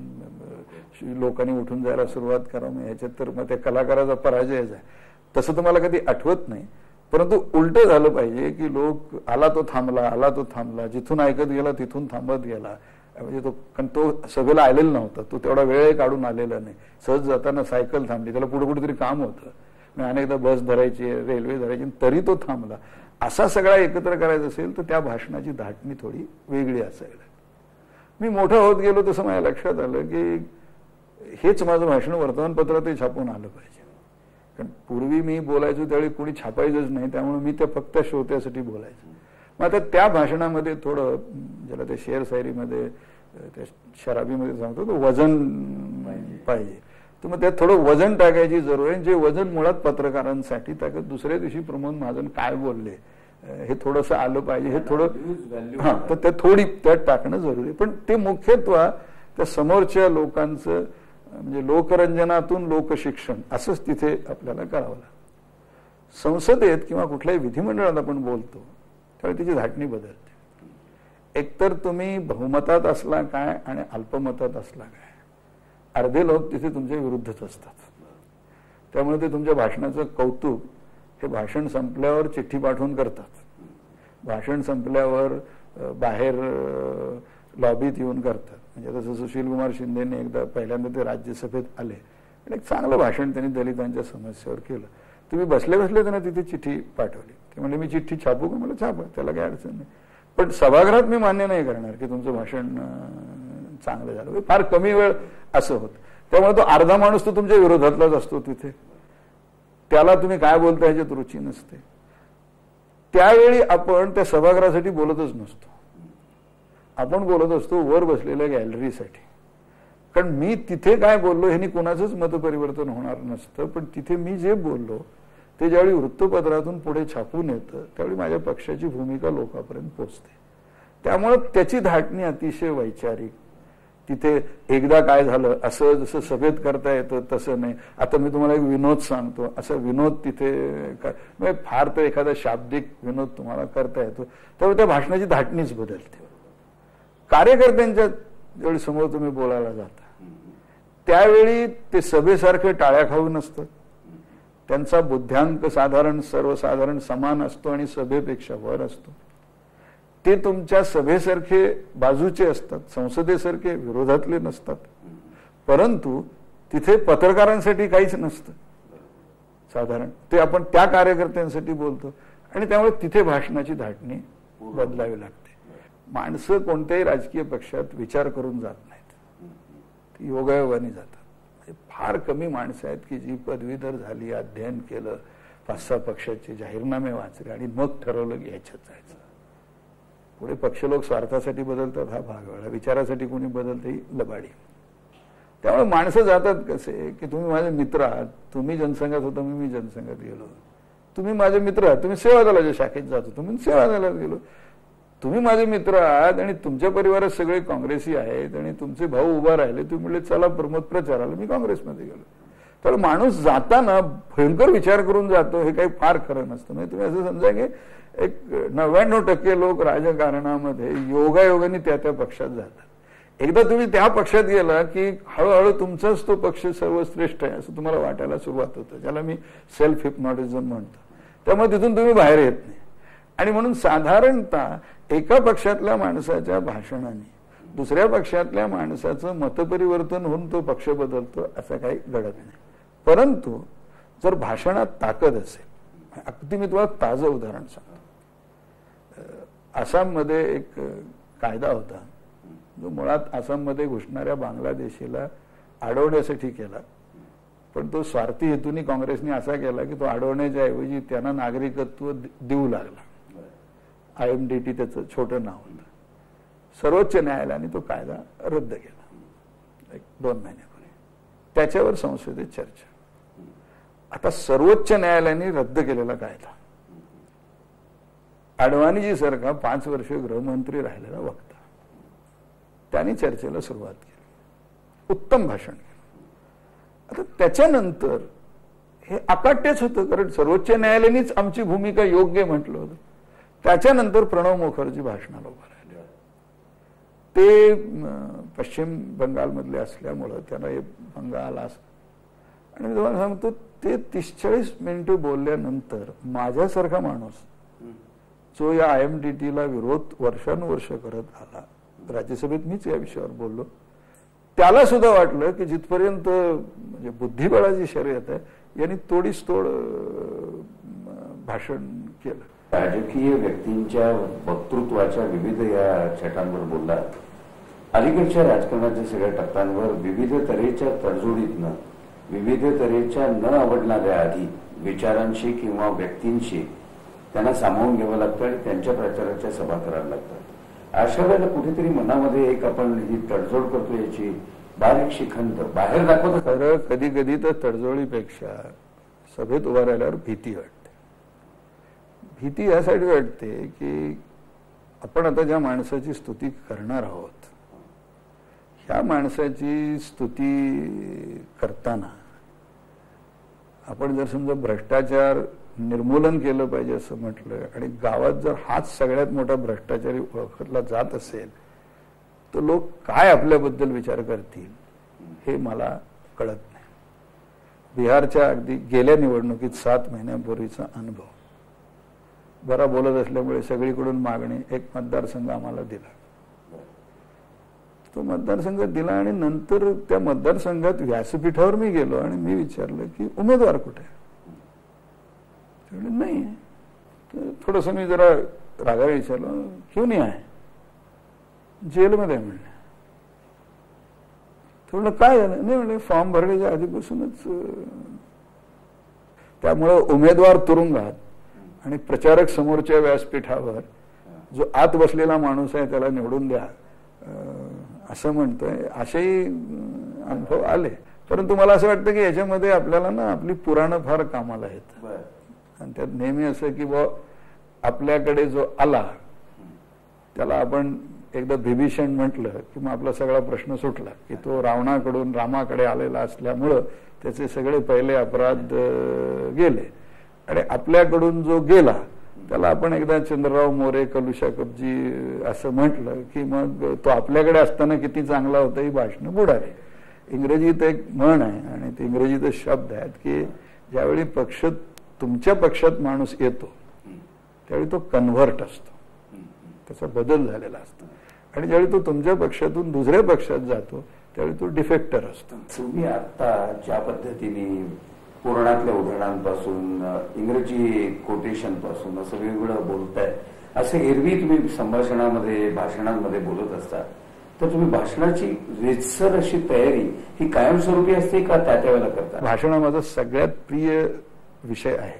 आणि लोकांनी उठून जायला सुरुवात करावं ह्याच्यात तर मग त्या कलाकाराचा पराजयच आहे. तसं तर मला कधी आठवत नाही. परंतु उलट झालं पाहिजे की लोक आला तो थांबला, जिथून ऐकत गेला तिथून थांबत गेला. म्हणजे कारण तो सभेला आलेला नव्हता, तो तेवढा वेळ काढून आलेला नाही. सहज जाताना सायकल थांबली, त्याला पुढे कुठेतरी काम होतं, अनेकदा बस धरायची, रेल्वे धरायची, तरी तो थांबला. असा सगळा एकत्र करायचा असेल तर त्या भाषणाची धाटणी थोडी वेगळी असायला. मी मोठा होत गेलो तसं माझ्या लक्षात आलं की हेच माझं भाषण वर्तमानपत्रातही छापून आलं पाहिजे. कारण पूर्वी मी बोलायचो त्यावेळी कोणी छापायचंच नाही, त्यामुळे मी त्या फक्त श्रोत्यासाठी बोलायचो. मग आता त्या भाषणामध्ये थोडं, ज्याला त्या शेर शायरीमध्ये त्या शराबीमध्ये सांगतो तो वजन पाहिजे, तर मग त्यात थोडं वजन टाकायची जरूर आहे. जे वजन मुळात पत्रकारांसाठी टाकत दुसऱ्या दिवशी प्रमोद महाजन काय बोलले हे थोडंसं आलं पाहिजे, हे थोडं तर ते थोडी त्यात टाकणं जरुरी आहे. पण ते मुख्यत्व त्या समोरच्या लोकांचं, म्हणजे लोकरंजनातून लोकशिक्षण असंच तिथे आपल्याला करावं लागतं. संसदेत किंवा कुठल्याही विधिमंडळात आपण बोलतो त्यावेळी तिची धाटणी बदलते. एकतर तुम्ही बहुमतात असला काय आणि अल्पमतात असला काय, अर्धे लोक तिथे तुमच्या विरुद्धच असतात. त्यामुळे ते तुमच्या भाषणाचं कौतुक हे भाषण संपल्यावर चिठ्ठी पाठवून करतात, भाषण संपल्यावर बाहेर लॉबीत येऊन करतात. म्हणजे तसं सुशील कुमार शिंदेने एकदा पहिल्यांदा ते राज्यसभेत आले आणि एक चांगलं भाषण त्यांनी दलितांच्या समस्येवर केलं. तुम्ही बसले बसले त्यांना तिथे चिठ्ठी पाठवली, ते म्हणजे मी चिठ्ठी छापू का, मला छापा, त्याला काही अडचण नाही. पण सभागृहात मी मान्य नाही करणार की तुमचं भाषण चांगलं झालं. फार कमी वेळ असं होतं. त्यामुळे तो अर्धा माणूस तो तुमच्या विरोधातलाच असतो तिथे, त्याला तुम्ही काय बोलता ह्याच्यात रुची नसते. त्यावेळी आपण त्या सभागृहासाठी बोलतच नसतो, आपण बोलत असतो वर बसलेल्या गॅलरीसाठी. कारण मी तिथे काय बोललो ह्यानी कोणाचंच मतपरिवर्तन होणार नसतं, पण तिथे मी जे बोललो ते ज्यावेळी वृत्तपत्रातून पुढे छापून येतं त्यावेळी माझ्या पक्षाची भूमिका लोकांपर्यंत पोहोचते. त्यामुळे त्याची धाटणी अतिशय वैचारिक, तिथे एकदा काय झालं असं जसं सभेत करता येतं तसं नाही. आता मी तुम्हाला एक विनोद सांगतो, असा विनोद तिथे म्हणजे फार तर एखादा शाब्दिक विनोद तुम्हाला करता येतो, त्यामुळे त्या भाषणाची धाटणीच बदलते. कार्यकर्त्यांच्या ज्यावेळी समोर तुम्ही बोलायला जाता त्यावेळी ते सभेसारखे टाळ्या खाऊ नसतं. त्यांचा बुद्ध्यांक साधारण सर्वसाधारण समान असतो आणि सभेपेक्षा वर असतो. ते तुमच्या सभेसारखे बाजूचे असतात, संसदेसारखे विरोधातले नसतात. परंतु तिथे पत्रकारांसाठी काहीच नसतं साधारण, ते आपण त्या कार्यकर्त्यांसाठी बोलतो आणि त्यामुळे तिथे भाषणाची धाटणी बदलावी लागते. माणसं कोणत्याही राजकीय पक्षात विचार करून जात नाहीत, ती योगायोगाने जातात. फार कमी माणसं आहेत की जी पदवीधर झाली, अध्ययन केलं, 5-6 पक्षाचे जाहीरनामे वाचले आणि मग ठरवलं की ह्याच्यात जायचं. पुढे पक्ष लोक स्वार्थासाठी बदलतात हा भाग वेगळा, विचारासाठी कोणी बदलतं ही लबाडी. त्यामुळे माणसं जातात कसे की तुम्ही माझे मित्र आहात, तुम्ही जनसंघात होता मी जनसंघात गेलो, तुम्ही माझे मित्र आहात, तुम्ही सेवा दलाच्या शाखेत जात होतो मी सेवा दलात गेलो, तुम्ही माझे मित्र आहात आणि तुमच्या परिवारात सगळे काँग्रेसी आहेत आणि तुमचे भाऊ उभा राहिले, तुम्ही म्हणले चला प्रमोद प्रचाराला, मी काँग्रेसमध्ये गेलो. तर माणूस जाताना भयंकर विचार करून जातो, हे काही फार खरं नसतं. म्हणजे तुम्ही असं समजा की एक 99% लोक राजकारणामध्ये योगायोगाने त्या पक्षात जातात. एकदा तुम्ही त्या पक्षात गेला की हळूहळू तुमचाच तो पक्ष सर्वश्रेष्ठ आहे असं तुम्हाला वाटायला सुरुवात होतं, ज्याला मी सेल्फ हिप्नॉटिझम म्हणतो. त्यामुळे तिथून तुम्ही बाहेर येत नाही. आणि म्हणून साधारणतः एका पक्षातल्या माणसाच्या भाषणाने दुसऱ्या पक्षातल्या माणसाचं मतपरिवर्तन होऊन तो पक्ष बदलतो असं काही घडत नाही. परंतु जर भाषणात ताकद असेल, अगदी मी तुम्हाला ताजं उदाहरण सांगतो. आसाममध्ये एक कायदा होता जो मुळात आसाममध्ये घुसणाऱ्या बांगलादेशीला अडवण्यासाठी केला, पण तो स्वार्थी हेतूने काँग्रेसने असा केला की तो अडवण्याच्या ऐवजी त्यांना नागरिकत्व देऊ लागला. IMDT त्याचं छोटं नाव होतं. सर्वोच्च न्यायालयाने तो कायदा रद्द केला 1-2 महिन्यापूर्वी. त्याच्यावर संसदेत चर्चा. आता सर्वोच्च न्यायालयाने रद्द केलेला कायदा, अडवाणीजी सारखा 5 वर्ष गृहमंत्री राहिलेला वक्ता, त्यांनी चर्चेला सुरुवात केली, उत्तम भाषण केलं. आता त्याच्यानंतर हे अकाट्यच होतं, कारण सर्वोच्च न्यायालयानेच आमची भूमिका योग्य म्हटलं होतं. त्याच्यानंतर प्रणव मुखर्जी भाषणाला उभा राहिले. ते पश्चिम बंगालमधले असल्यामुळं त्यांना हे बंगाल आणि मी तुम्हाला सांगतो ते 30-40 मिनिटं बोलल्यानंतर माझ्यासारखा माणूस जो या IMDTला विरोध वर्षानुवर्ष करत आला, राज्यसभेत मीच या विषयावर बोललो, त्याला सुद्धा वाटलं की जिथपर्यंत म्हणजे बुद्धिबळाची शर्यत आहे यांनी तोडीस तोड भाषण केलं. राजकीय व्यक्तींच्या वक्तृत्वाच्या विविध या छटांवर बोलला. अलीकडच्या राजकारणाच्या सगळ्या टप्प्यांवर विविध तऱ्हेच्या तडजोडीतनं विविध तऱ्हेच्या न आवडणाऱ्या आधी विचारांशी किंवा व्यक्तींशी त्यांना सामावून घ्यावं लागतं आणि त्यांच्या प्रचाराच्या सभा कराव्या लागतात. अशा वेळेला कुठेतरी मनामध्ये एक आपण ही तडजोड करतो याची बारीकशी खंत बाहेर दाखवत. खरं कधी कधी तर तडजोडीपेक्षा सभेत उभा राहिल्यावर भीती वाटते. भीती यासाठी वाटते की आपण आता ज्या माणसाची स्तुती करणार आहोत, ह्या माणसाची स्तुती करताना आपण जर समजा भ्रष्टाचार निर्मूलन केलं पाहिजे असं म्हटलं आणि गावात जर हाच सगळ्यात मोठा भ्रष्टाचारी ओळखला जात असेल तर लोक काय आपल्याबद्दल विचार करतील हे मला कळत नाही. बिहारच्या अगदी गेल्या निवडणुकीत 7 महिन्यांपूर्वीचा अनुभव बरा बोलत असल्यामुळे सगळीकडून मागणी, एक मतदारसंघ आम्हाला दिला. तो मतदारसंघ दिला आणि नंतर त्या मतदारसंघात व्यासपीठावर मी गेलो आणि मी विचारलं की उमेदवार कुठे? नाही. थोडस मी जरा रागाने विचारलं, क्यों नाही आहे? जेलमध्ये म्हणले. थोडं काय झालं? नाही म्हणले फॉर्म भरण्याच्या आधीपासूनच. त्यामुळं उमेदवार तुरुंगात आणि प्रचारक समोरच्या व्यासपीठावर, जो आत बसलेला माणूस आहे त्याला निवडून द्या असं म्हणतोय, असेही अनुभव आले. परंतु मला असं वाटतं की याच्यामध्ये आपल्याला ना आपली पुराणं फार कामाला आहेत आणि त्यात नेहमी असं की आपल्याकडे जो आला त्याला आपण एकदा विभीषण म्हटलं की मग आपला सगळा प्रश्न सुटला की तो रावणाकडून रामाकडे आलेला असल्यामुळं त्याचे सगळे पहिले अपराध गेले आणि आपल्याकडून जो गेला त्याला आपण एकदा चंद्रराव मोरे कलुशाकरजी असं म्हटलं की मग तो आपल्याकडे असताना किती चांगला होता ही भाषणं बुडाली. इंग्रजीत एक म्हण आहे आणि ते इंग्रजीतच शब्द आहेत की ज्यावेळी तुमच्या पक्षात माणूस येतो त्यावेळी तो कन्व्हर्ट असतो, त्याचा बदल झालेला असतो, आणि ज्यावेळी तो तुमच्या पक्षातून दुसऱ्या पक्षात जातो त्यावेळी तो डिफेक्टर असतो. तुम्ही आता ज्या पद्धतीने पुराणातल्या उदाहरणांपासून इंग्रजी कोटेशन पासून असं वेगवेगळं बोलताय, असं एरवी तुम्ही संभाषणामध्ये भाषणांमध्ये बोलत असता, तर तुम्ही भाषणाची रेतसर अशी तयारी ही कायमस्वरूपी असते का त्या वेळेला करता? भाषण हा माझा सगळ्यात प्रिय विषय आहे.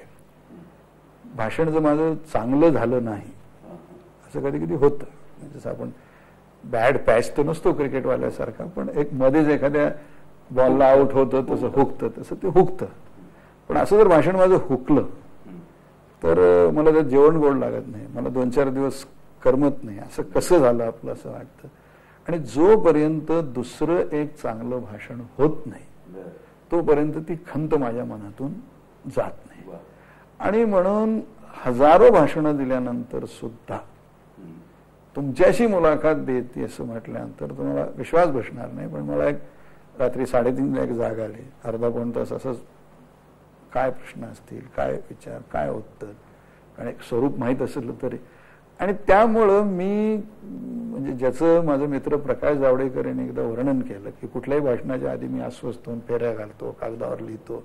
भाषण जर माझं चांगलं झालं नाही असं कधी कधी होतं, जसं आपण बॅड पॅच तर नसतो क्रिकेटवाल्यासारखा, पण एक मध्येच एखाद्या बॉलला आउट होतं तसं हुकतं, तसं ते हुकतं. पण असं जर भाषण माझं हुकलं तर मला त्यात जेवण गोड लागत नाही, मला 2-4 दिवस करमत नाही. असं कसं झालं आपलं असं वाटतं. आणि जोपर्यंत दुसरं एक चांगलं भाषण होत नाही तोपर्यंत ती खंत माझ्या मनातून जात नाही. आणि म्हणून हजारो भाषणं दिल्यानंतर सुद्धा तुमच्याशी मुलाखत देते असं म्हटल्यानंतर तुम्हाला विश्वास बसणार नाही, पण मला एक रात्री 3:30 एक जाग आली, अर्धा-पाऊण तास असंच काय प्रश्न असतील, काय विचार, काय उत्तर, आणि स्वरूप माहीत असलं तरी. आणि त्यामुळं मी म्हणजे ज्याचं माझं मित्र प्रकाश जावडेकर यांनी एकदा वर्णन केलं की कुठल्याही भाषणाच्या आधी मी अस्वस्थ होऊन फेऱ्या घालतो, कागदावर लिहितो,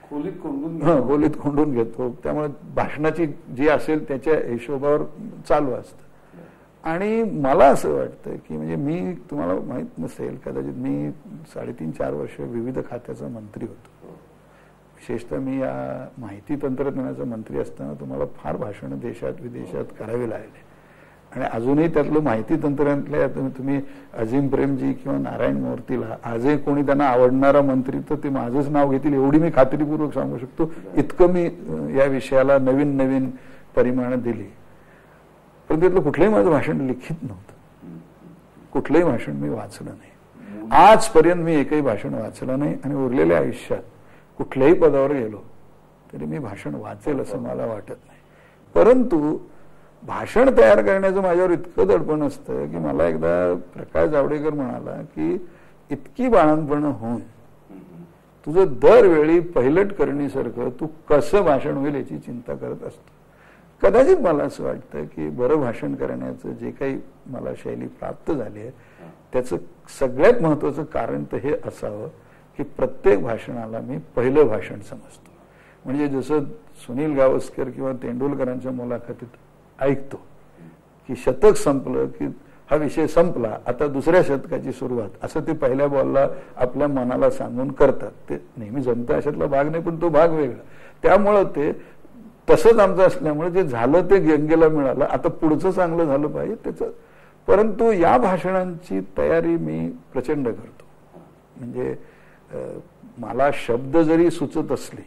खोलीत कोंडून घेतो, त्यामुळे भाषणाची जी असेल त्याच्या हिशोबावर चालू असतं. आणि मला असं वाटतं की म्हणजे मी, तुम्हाला माहित नसेल कदाचित, मी 3.5-4 वर्ष विविध खात्याचा मंत्री होतो. विशेषतः मी या माहिती तंत्रज्ञानाचा मंत्री असताना तुम्हाला फार भाषणं देशात विदेशात करावी लागले. आणि अजूनही त्यातलं माहिती तंत्रज्ञानातल्या तुम्ही अजिम प्रेमजी किंवा नारायण मूर्तीला आजही कोणी त्यांना आवडणारा मंत्री तर ते माझंच नाव घेतील एवढी मी खात्रीपूर्वक सांगू शकतो. इतकं मी या विषयाला नवीन नवीन परिमाणं दिली. पण त्यातलं कुठलंही माझं भाषण लिखित नव्हतं, कुठलंही भाषण मी वाचलं नाही. आजपर्यंत मी एकही भाषण वाचलं नाही. आणि उरलेल्या आयुष्यात कुठल्याही पदावर गेलो तरी मी भाषण वाचेल असं मला वाटत नाही. परंतु भाषण तयार करण्याचं माझ्यावर इतकं दडपण असतं की मला एकदा प्रकाश जावडेकर म्हणाला की इतकी बाळणपण होऊन तुझं दरवेळी पहिलट करणीसारखं तू कसं भाषण होईल याची चिंता करत असतो. कदाचित मला असं वाटतं की बरं भाषण करण्याचं जे काही मला शैली प्राप्त झाली आहे त्याचं सगळ्यात महत्वाचं कारण तर हे असावं की प्रत्येक भाषणाला मी पहिलं भाषण समजतो. म्हणजे जसं सुनील गावस्कर किंवा तेंडुलकरांच्या मुलाखतीत ऐकतो की शतक संपलं की हा विषय संपला, आता दुसऱ्या शतकाची सुरुवात, असं ते पहिल्या बॉलला आपल्या मनाला सांगून करतात. ते नेहमी जमतं अशातला भाग नाही, पण तो भाग वेगळा. त्यामुळं ते तसंच आमचं असल्यामुळे जे झालं ते गंगेला मिळालं, आता पुढचं चांगलं झालं पाहिजे त्याचं. परंतु या भाषणांची तयारी मी प्रचंड करतो. म्हणजे मला शब्द जरी सुचत असले,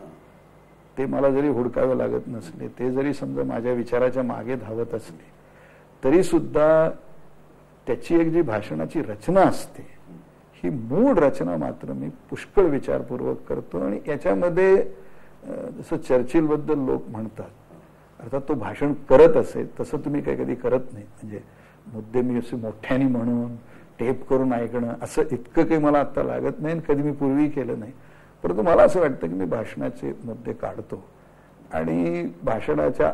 ते मला जरी हुडकावे लागत नसले, ते जरी समजा माझ्या विचाराच्या मागे धावत असले, तरी सुद्धा त्याची एक जी भाषणाची रचना असते ही मूळ रचना मात्र मी पुष्कळ विचारपूर्वक करतो. आणि याच्यामध्ये जसं चर्चिल बद्दल लोक म्हणतात, अर्थात तो भाषण करत असेल तसं तुम्ही काही कधी करत नाही. म्हणजे मुद्दे मी असे मोठ्याने म्हणून टेप करून ऐकणं असं इतकं काही मला आता लागत नाही, कधी मी पूर्वी केलं नाही. परंतु मला असं वाटतं की मी भाषणाचे मुद्दे काढतो आणि भाषणाच्या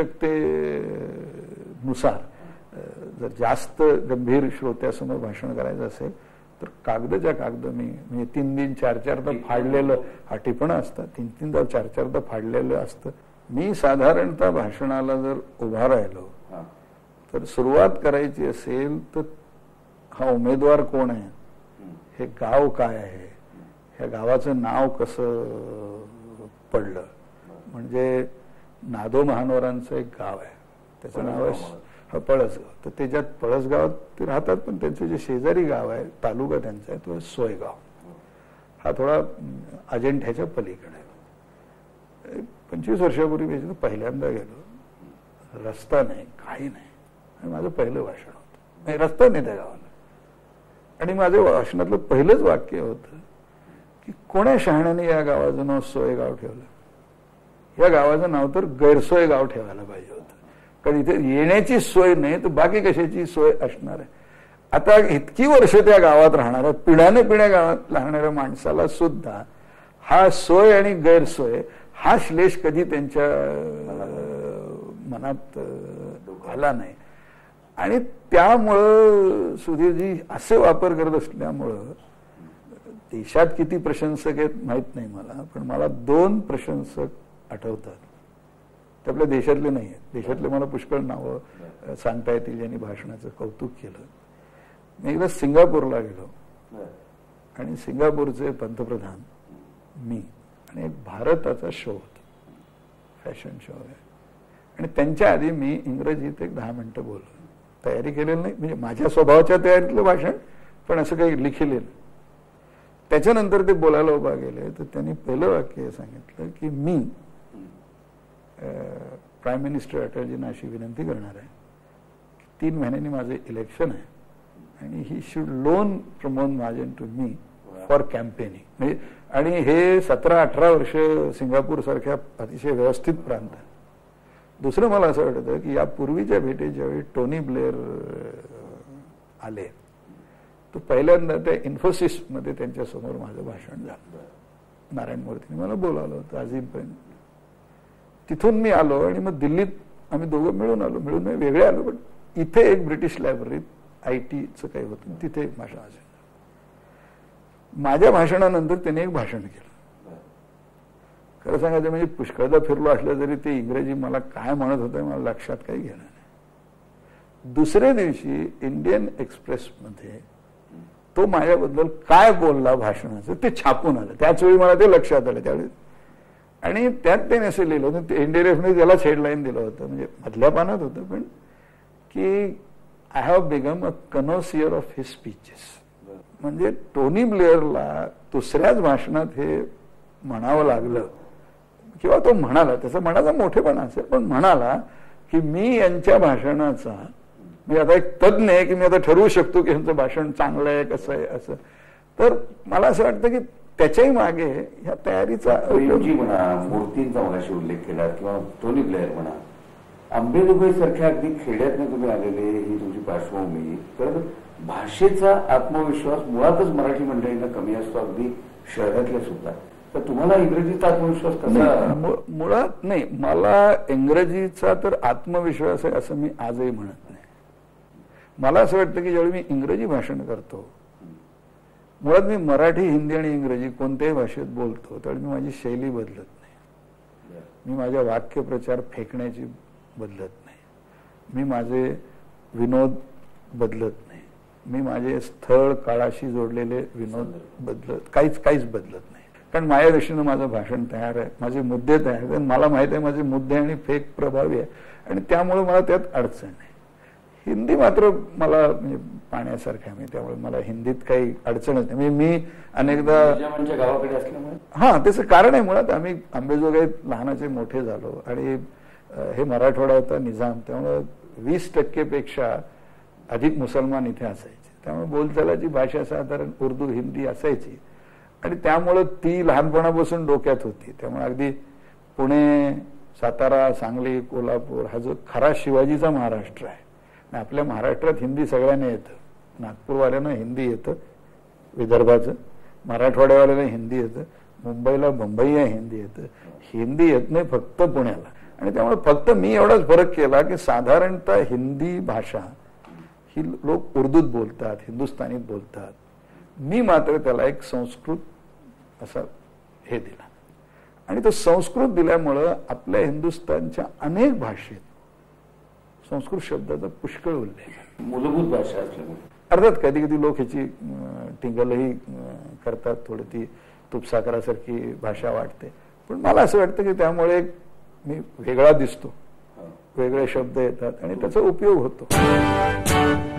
आवश्यकतेनुसार जर जास्त गंभीर श्रोत्यासमोर भाषण करायचं असेल तर कागदाच्या कागद मी म्हणजे 3-3, 4-4दा फाडलेलं, हा टिपणं असतं, 3-3दा 4-4दा फाडलेलं असतं. मी साधारणतः भाषणाला जर उभा राहिलो तर सुरुवात करायची असेल तर हा उमेदवार कोण आहे, हे गाव काय आहे, ह्या गावाचं नाव कसं पडलं. म्हणजे नादो महानोरांचं एक गाव आहे, त्याचं नाव आहे पळसगाव. तर त्याच्यात पळसगावात ते राहतात, पण त्यांचं जे शेजारी गाव आहे, तालुका त्यांचा आहे, तो सोयगाव. हा थोडा अजिंठ्याच्या पलीकडे आहे. 25 वर्षापूर्वी मी पहिल्यांदा गेलो, रस्ता नाही, काही नाही, आणि माझं पहिलं भाषण होतं. रस्ता नाही त्या गावाला. आणि माझं भाषणातलं पहिलंच वाक्य होतं की कोण्या शहाण्याने या गावाचं नाव सोय गाव ठेवलं. या गावाचं नाव तर गैरसोय गाव ठेवायला पाहिजे होतं, कारण इथे येण्याची सोय नाही तर बाकी कशाची सोय असणार आहे. आता इतकी वर्ष त्या गावात राहणाऱ्या पिढ्याने गावात राहणाऱ्या माणसाला सुद्धा हा सोय आणि गैरसोय हा श्लेष कधी त्यांच्या मनात आला नाही. आणि त्यामुळं सुधीरजी असे वापर करत असल्यामुळं देशात किती प्रशंसक आहेत माहित नाही मला, पण मला 2 प्रशंसक आठवतात. ते आपल्या देशातले नाही आहेत. देशातले मला पुष्कळ नावं सांगता येतील ज्यांनी भाषणाचं कौतुक केलं. मी एकदा सिंगापूरला गेलो आणि सिंगापूरचे पंतप्रधान, मी आणि एक भारताचा शो होता, फॅशन शो आहे. आणि त्यांच्या आधी मी इंग्रजीत एक 10 मिनिटं बोललो. तयारी केलेली नाही, म्हणजे माझ्या स्वभावाच्या तयारीतलं भाषण, पण असं काही लिखिलेलं. त्याच्यानंतर ते बोलायला उभा गेले तर त्यांनी पहिलं वाक्य सांगितलं की मी प्राईम मिनिस्टर अटलजींना अशी विनंती करणार आहे की 3 महिन्यांनी माझे इलेक्शन आहे आणि he should loan Pramod Mahajan to me for campaigning. म्हणजे आणि हे 17-18 वर्ष सिंगापूर सारख्या अतिशय व्यवस्थित प्रांत आहे. दुसरं मला असं वाटतं की या पूर्वीच्या भेटीत ज्यावेळी टोनी ब्लेअर आले तर पहिल्यांदा त्या इन्फोसिस मध्ये त्यांच्या समोर माझं भाषण झालं. नारायण मूर्तीने मला बोलावलं होतं अझीमपर्यंत. तिथून मी आलो आणि मग दिल्लीत आम्ही दोघं मिळून नाही वेगळे आलो, पण इथे एक ब्रिटिश लायब्ररीत IT चं काही होतं, तिथे एक भाषण असेल. माझ्या भाषणानंतर त्याने एक भाषण केलं. खरं सांगायचं म्हणजे पुष्कळदा फिरलो असलं तरी ते इंग्रजी मला काय म्हणत होतं मला लक्षात काही घेणं नाही. दुसऱ्या दिवशी इंडियन एक्सप्रेसमध्ये तो माझ्याबद्दल काय बोलला भाषणाचं ते छापून आलं. त्याच वेळी मला ते लक्षात आलं त्यावेळी. आणि त्यात त्याने असं लिहिलं होतं, एनडीआरएफने त्यालाच हेडलाईन दिलं होतं, म्हणजे मधल्या पानात होतं, पण की I have become a connoisseur of his speeches. म्हणजे टोनी ब्लेअरला दुसऱ्याच भाषणात हे म्हणावं लागलं किंवा तो म्हणाला, त्याचा मनाचा मोठेपणा असेल, पण म्हणाला की मी यांच्या भाषणाचा, मी आता एक तज्ञ आहे की मी आता ठरवू शकतो की यांचं भाषण चांगलं आहे कसं आहे असं. तर मला असं वाटतं की त्याच्याही मागे ह्या तयारीचा म्हणा, मूर्तींचा मगाशी उल्लेख केला किंवा टोनी ब्लेअर म्हणा, अंबेजोगाई सारख्या अगदी खेड्यातनं तुम्ही आलेले, ही तुमची पार्श्वभूमी. तर भाषेचा आत्मविश्वास मुळातच मराठी मंडळींना कमी असतो, अगदी शहरातल्या सुद्धा. तर तुम्हाला इंग्रजीचा आत्मविश्वास कसा? मुळात नाही, मला इंग्रजीचा तर आत्मविश्वास आहे असं मी आजही म्हणत नाही. मला असं वाटतं की ज्यावेळी मी इंग्रजी भाषण करतो, मुळात मी मराठी, हिंदी आणि इंग्रजी कोणत्याही भाषेत बोलतो त्यावेळी मी माझी शैली बदलत नाही. मी माझ्या वाक्यप्रचार फेकण्याची बदलत नाही. मी माझे विनोद बदलत नाही. मी माझे स्थळ काळाशी जोडलेले विनोद काहीच बदलत नाही. कारण माझ्या दृष्टीनं माझं भाषण तयार आहे, माझे मुद्दे तयार आहेत, मला माहित आहे माझे मुद्दे आणि फेक प्रभावी आहे, आणि त्यामुळे मला त्यात अडचण नाही. हिंदी मात्र मला म्हणजे पाण्यासारखं आहे, त्यामुळे मला हिंदीत काही अडचणच नाही. म्हणजे मी अनेकदा गावाकडे असल्यामुळे त्याचं कारण आहे मुळात आम्ही आंबेजोगाईत लहानाचे मोठे झालो आणि हे मराठवाडा होता निजाम, त्यामुळे 20% पेक्षा अधिक मुसलमान इथे असायचे. त्यामुळे बोलचालाची भाषा साधारण उर्दू हिंदी असायची आणि त्यामुळं ती लहानपणापासून डोक्यात होती. त्यामुळे अगदी पुणे, सातारा, सांगली, कोल्हापूर हा जो खरा शिवाजीचा महाराष्ट्र आहे. आपल्या महाराष्ट्रात हिंदी सगळ्यांना येतं. नागपूरवाल्यांना हिंदी येतं, विदर्भाचं, मराठवाड्यावाल्यांना हिंदी येतं, मुंबईला बंबईला हिंदी येतं. हिंदी येत नाही फक्त पुण्याला. आणि त्यामुळे फक्त मी एवढाच फरक केला की साधारणतः हिंदी भाषा ही लोक उर्दूत बोलतात, हिंदुस्थानीत बोलतात. मी मात्र त्याला एक संस्कृत असा हे दिला. आणि तो संस्कृत दिल्यामुळं आपल्या हिंदुस्थानच्या अनेक भाषेत संस्कृत शब्दाचा पुष्कळ उल्लेख, मूलभूत भाषा असल्यामुळे. अर्थात कधी कधी लोक ह्याची टिंगलही करतात, थोडी ती तुपसाकरासारखी भाषा वाटते. पण मला असं वाटतं की त्यामुळे मी वेगळा दिसतो, वेगळे शब्द येतात आणि त्याचा उपयोग होतो.